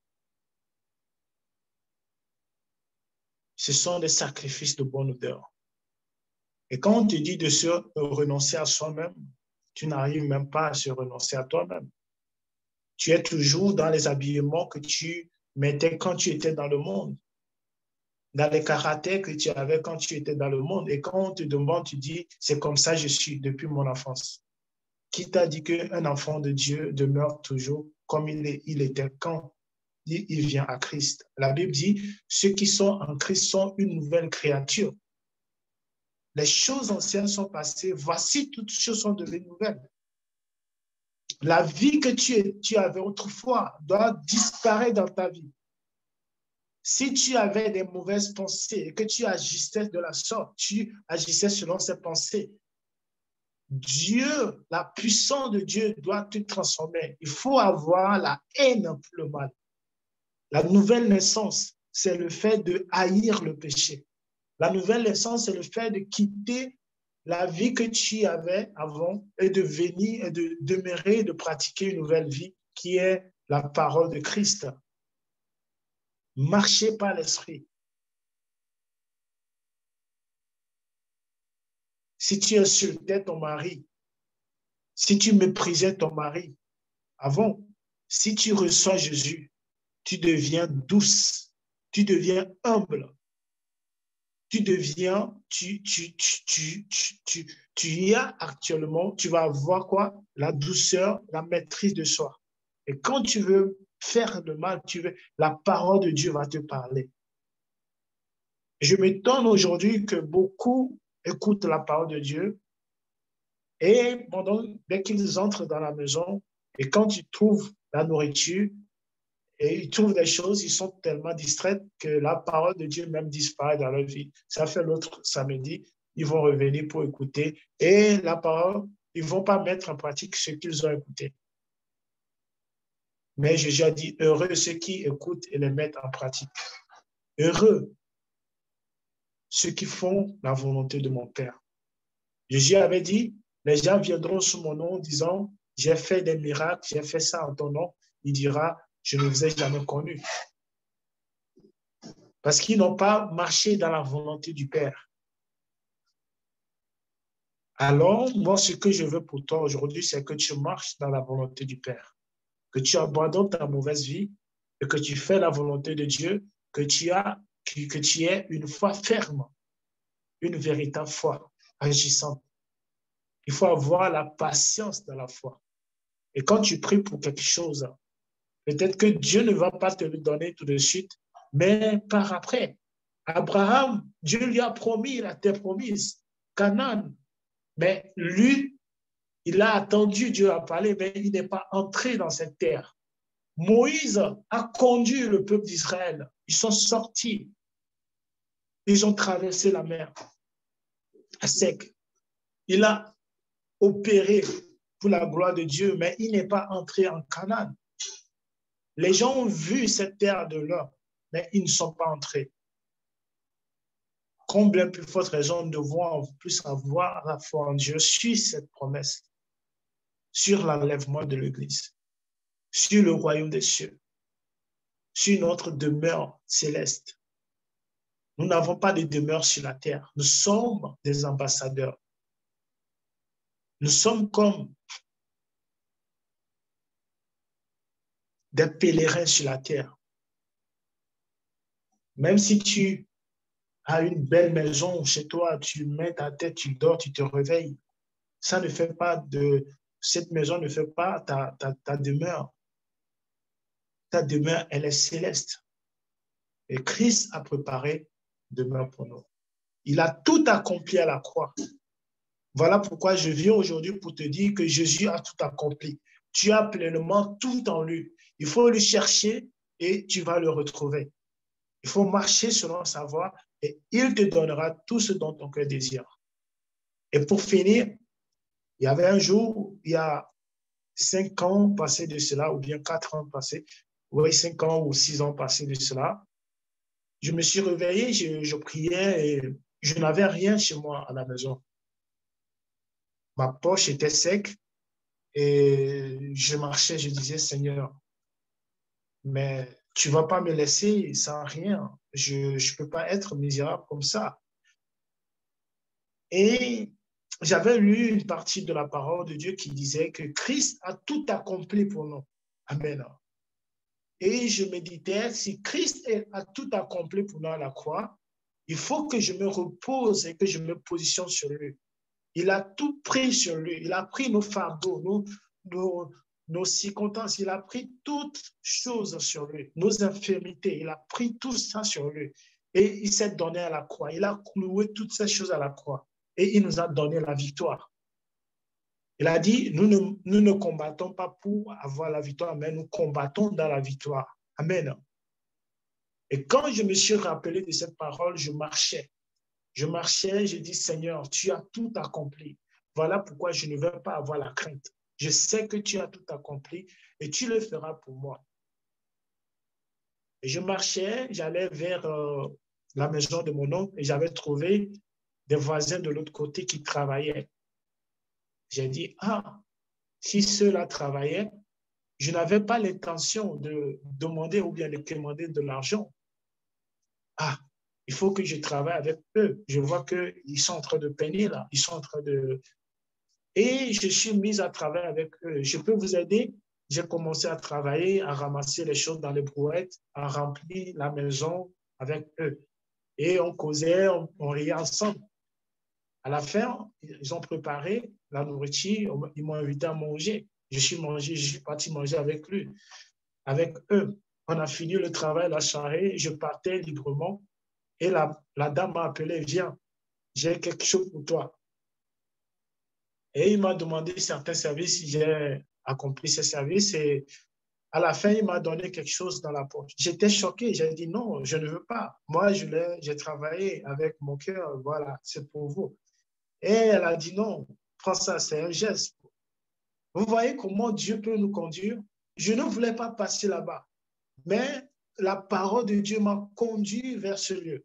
ce sont des sacrifices de bonne odeur. Et quand on te dit de se renoncer à soi-même, tu n'arrives même pas à se renoncer à toi-même. Tu es toujours dans les habillements que tu mettais quand tu étais dans le monde, dans les caractères que tu avais quand tu étais dans le monde. Et quand on te demande, tu dis, c'est comme ça je suis depuis mon enfance. Qui t'a dit qu'un enfant de Dieu demeure toujours comme il, est, il était quand il vient à Christ? La Bible dit, ceux qui sont en Christ sont une nouvelle créature. Les choses anciennes sont passées, voici toutes choses sont devenues nouvelles. La vie que tu, tu avais autrefois doit disparaître dans ta vie. Si tu avais des mauvaises pensées et que tu agissais de la sorte, tu agissais selon ces pensées, Dieu, la puissance de Dieu doit te transformer. Il faut avoir la haine pour le mal. La nouvelle naissance, c'est le fait de haïr le péché. La nouvelle naissance, c'est le fait de quitter la vie que tu avais avant et de venir et de demeurer, de pratiquer une nouvelle vie qui est la parole de Christ. Marcher par l'esprit. Si tu insultais ton mari, si tu méprisais ton mari avant, si tu reçois Jésus, tu deviens douce, tu deviens humble, tu deviens, tu, tu, tu, tu, tu, tu, tu y as actuellement, tu vas avoir quoi? La douceur, la maîtrise de soi. Et quand tu veux faire le mal, tu veux, la parole de Dieu va te parler. Je m'étonne aujourd'hui que beaucoup écoutent la parole de Dieu et pendant, dès qu'ils entrent dans la maison et quand ils trouvent la nourriture et ils trouvent des choses, ils sont tellement distraits que la parole de Dieu même disparaît dans leur vie. Ça fait l'autre samedi, ils vont revenir pour écouter et la parole, ils ne vont pas mettre en pratique ce qu'ils ont écouté. Mais j'ai déjà dit, heureux ceux qui écoutent et les mettent en pratique. Heureux ceux qui font la volonté de mon Père. Jésus avait dit, les gens viendront sous mon nom disant, j'ai fait des miracles, j'ai fait ça en ton nom. Il dira, je ne vous ai jamais connu. Parce qu'ils n'ont pas marché dans la volonté du Père. Alors, moi, ce que je veux pour toi aujourd'hui, c'est que tu marches dans la volonté du Père, que tu abandonnes ta mauvaise vie et que tu fais la volonté de Dieu, que tu as, que, que tu aies une foi ferme, une véritable foi agissante. Il faut avoir la patience dans la foi. Et quand tu pries pour quelque chose, peut-être que Dieu ne va pas te le donner tout de suite, mais par après. Abraham, Dieu lui a promis la terre promise, Canaan. Mais lui, il a attendu, Dieu a parlé, mais il n'est pas entré dans cette terre. Moïse a conduit le peuple d'Israël. Ils sont sortis. Ils ont traversé la mer à sec. Il a opéré pour la gloire de Dieu, mais il n'est pas entré en Canaan. Les gens ont vu cette terre de l'homme, mais ils ne sont pas entrés. Combien plus forte raison devons en plus avoir la foi en Dieu sur cette promesse, sur l'enlèvement de l'Église, sur le royaume des cieux, sur notre demeure céleste. Nous n'avons pas de demeure sur la terre. Nous sommes des ambassadeurs. Nous sommes comme des pèlerins sur la terre. Même si tu as une belle maison chez toi, tu mets ta tête, tu dors, tu te réveilles, ça ne fait pas de, cette maison ne fait pas ta, ta, ta demeure. Ta demeure, elle est céleste. Et Christ a préparé demeure pour nous. Il a tout accompli à la croix. Voilà pourquoi je viens aujourd'hui pour te dire que Jésus a tout accompli. Tu as pleinement tout en lui. Il faut le chercher et tu vas le retrouver. Il faut marcher selon sa voie et il te donnera tout ce dont ton cœur désire. Et pour finir, il y avait un jour, il y a cinq ans passés de cela, ou bien quatre ans passés, oui, cinq ans ou six ans passés de cela, je me suis réveillé, je, je priais et je n'avais rien chez moi à la maison. Ma poche était sec et je marchais, je disais, Seigneur, mais tu ne vas pas me laisser sans rien. Je ne peux pas être misérable comme ça. Et j'avais lu une partie de la parole de Dieu qui disait que Christ a tout accompli pour nous. Amen. Et je méditais, si Christ a tout accompli pour nous à la croix, il faut que je me repose et que je me positionne sur lui. Il a tout pris sur lui. Il a pris nos fardeaux, nos, nos, nos circonstances. Il a pris toutes choses sur lui, nos infirmités. Il a pris tout ça sur lui. Et il s'est donné à la croix. Il a cloué toutes ces choses à la croix. Et il nous a donné la victoire. Il a dit, nous ne, nous ne combattons pas pour avoir la victoire, mais nous combattons dans la victoire. Amen. Et quand je me suis rappelé de cette parole, je marchais. Je marchais, je dis, Seigneur, tu as tout accompli. Voilà pourquoi je ne veux pas avoir la crainte. Je sais que tu as tout accompli et tu le feras pour moi. Et je marchais, j'allais vers euh, la maison de mon oncle et j'avais trouvé des voisins de l'autre côté qui travaillaient. J'ai dit, ah, si ceux-là travaillaient, je n'avais pas l'intention de demander ou bien de demander de l'argent. Ah, il faut que je travaille avec eux. Je vois qu'ils sont en train de peiner là. Ils sont en train de... Et je suis mise à travailler avec eux. Je peux vous aider? J'ai commencé à travailler, à ramasser les choses dans les brouettes, à remplir la maison avec eux. Et on causait, on, on riait ensemble. À la fin, ils ont préparé la nourriture, ils m'ont invité à manger. Je suis mangé, je suis parti manger avec lui, avec eux. On a fini le travail, la soirée, je partais librement et la, la dame m'a appelé, viens, j'ai quelque chose pour toi. Et il m'a demandé certains services, j'ai accompli ces services et à la fin, il m'a donné quelque chose dans la poche. J'étais choqué, j'ai dit non, je ne veux pas. Moi, je l'ai, j'ai travaillé avec mon cœur, voilà, c'est pour vous. Et elle a dit non, prends ça, c'est un geste. Vous voyez comment Dieu peut nous conduire? Je ne voulais pas passer là-bas, mais la parole de Dieu m'a conduit vers ce lieu.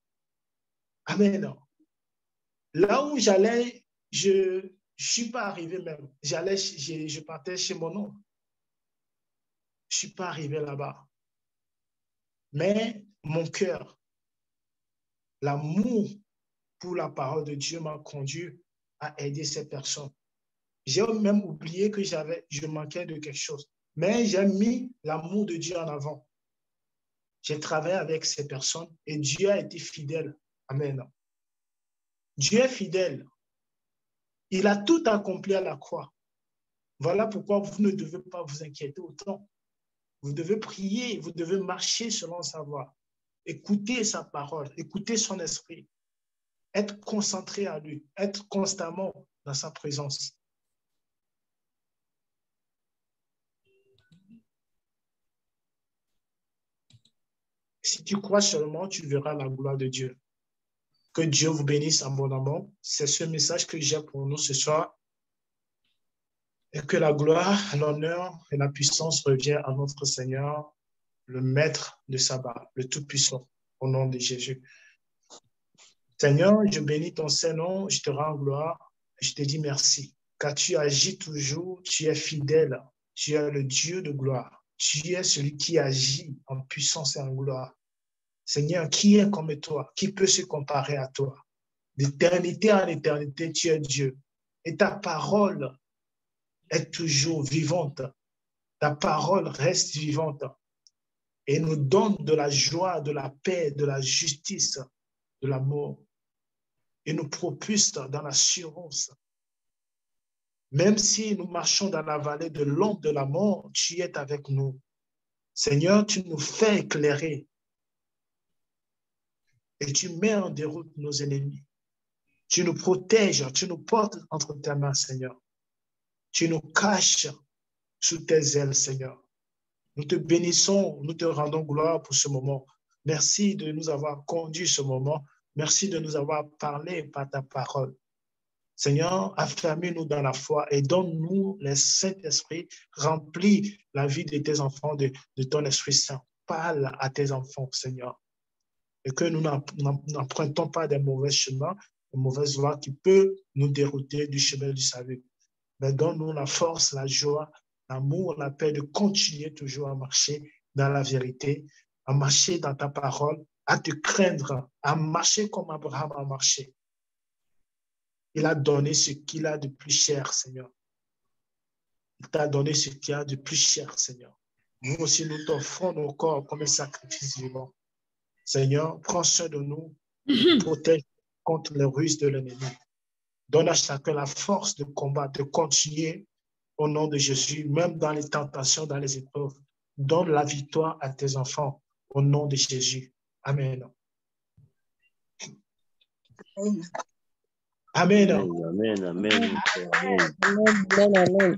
Amen. Là où j'allais, je ne suis pas arrivé même. J'allais, je, je partais chez mon oncle. Je ne suis pas arrivé là-bas. Mais mon cœur, l'amour pour la parole de Dieu m'a conduit à aider ces personnes. J'ai même oublié que j'avais, je manquais de quelque chose. Mais j'ai mis l'amour de Dieu en avant. J'ai travaillé avec ces personnes et Dieu a été fidèle. Amen. Dieu est fidèle. Il a tout accompli à la croix. Voilà pourquoi vous ne devez pas vous inquiéter autant. Vous devez prier, vous devez marcher selon sa voie. Écouter sa parole, écouter son esprit. Être concentré à lui, être constamment dans sa présence. Si tu crois seulement, tu verras la gloire de Dieu. Que Dieu vous bénisse abondamment. C'est ce message que j'ai pour nous ce soir. Et que la gloire, l'honneur et la puissance reviennent à notre Seigneur, le Maître de Sabbat, le Tout-Puissant, au nom de Jésus. Seigneur, je bénis ton Saint-Nom, je te rends gloire, et je te dis merci, car tu agis toujours, tu es fidèle, tu es le Dieu de gloire, tu es celui qui agit en puissance et en gloire. Seigneur, qui est comme toi? Qui peut se comparer à toi? D'éternité en éternité, tu es Dieu. Et ta parole est toujours vivante. Ta parole reste vivante et nous donne de la joie, de la paix, de la justice, de l'amour. Et nous propulse dans l'assurance. Même si nous marchons dans la vallée de l'ombre de la mort, tu es avec nous. Seigneur, tu nous fais éclairer et tu mets en déroute nos ennemis. Tu nous protèges, tu nous portes entre tes mains, Seigneur. Tu nous caches sous tes ailes, Seigneur. Nous te bénissons, nous te rendons gloire pour ce moment. Merci de nous avoir conduit ce moment. Merci de nous avoir parlé par ta parole. Seigneur, affermis-nous dans la foi et donne-nous le Saint-Esprit, remplis la vie de tes enfants de, de ton Esprit Saint. Parle à tes enfants, Seigneur. Et que nous n'empruntons pas des mauvais chemins, des mauvaises voies qui peuvent nous dérouter du chemin du salut. Mais donne-nous la force, la joie, l'amour, la paix de continuer toujours à marcher dans la vérité, à marcher dans ta parole, à te craindre, à marcher comme Abraham a marché. Il a donné ce qu'il a de plus cher, Seigneur. t'a donné ce qu'il y a de plus cher, Seigneur. Nous aussi, nous t'offrons nos corps comme un sacrifice vivant. Seigneur, prends soin de nous, protège contre les ruses de l'ennemi. Donne à chacun la force de combattre, de continuer au nom de Jésus, même dans les tentations, dans les épreuves. Donne la victoire à tes enfants au nom de Jésus. Amen. Amen. Amen. Amen. Amen. Amen. Amen.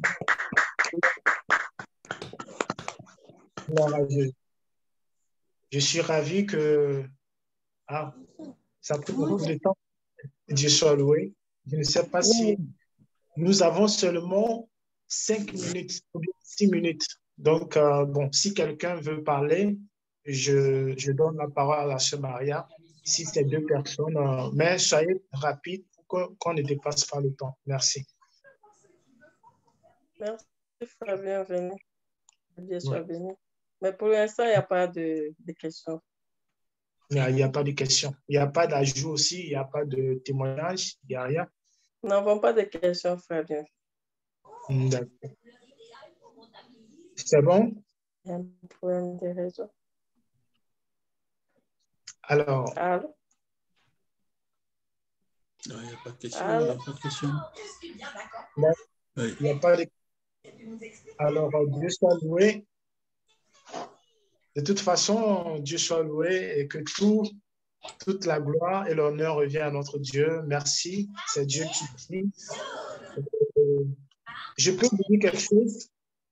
Voilà, je, je suis ravi que ah, ça prend beaucoup de temps. Dieu soit loué. Je ne sais pas si nous avons seulement cinq minutes, six minutes. Donc, euh, bon, si quelqu'un veut parler, je, je donne la parole à Sœur Maria. Si c'est deux personnes, euh, mais soyez rapide pour qu'on ne dépasse pas le temps. Merci. Merci, frère, bienvenue. Dieu soit ouais. béni. Mais pour l'instant, il n'y a pas de, de questions. Il n'y a, a pas de questions. Il n'y a pas d'ajout aussi, il n'y a pas de témoignage, il n'y a rien. Nous n'avons pas de questions, frère, bien. D'accord. C'est bon? Il y a un problème de réseau. Alors. Allô? Non, il n'y a pas de question. Il n'y a pas de question. Non, oui. Il n'y a pas de... Alors, Dieu soit loué. De toute façon, Dieu soit loué et que tout, toute la gloire et l'honneur reviennent à notre Dieu. Merci. C'est Dieu qui dit. Euh, je peux vous dire quelque chose?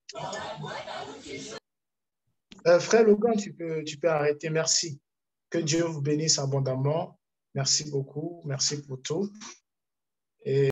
Euh, frère Logan, tu peux, tu peux arrêter. Merci. Que Dieu vous bénisse abondamment. Merci beaucoup. Merci pour tout. Et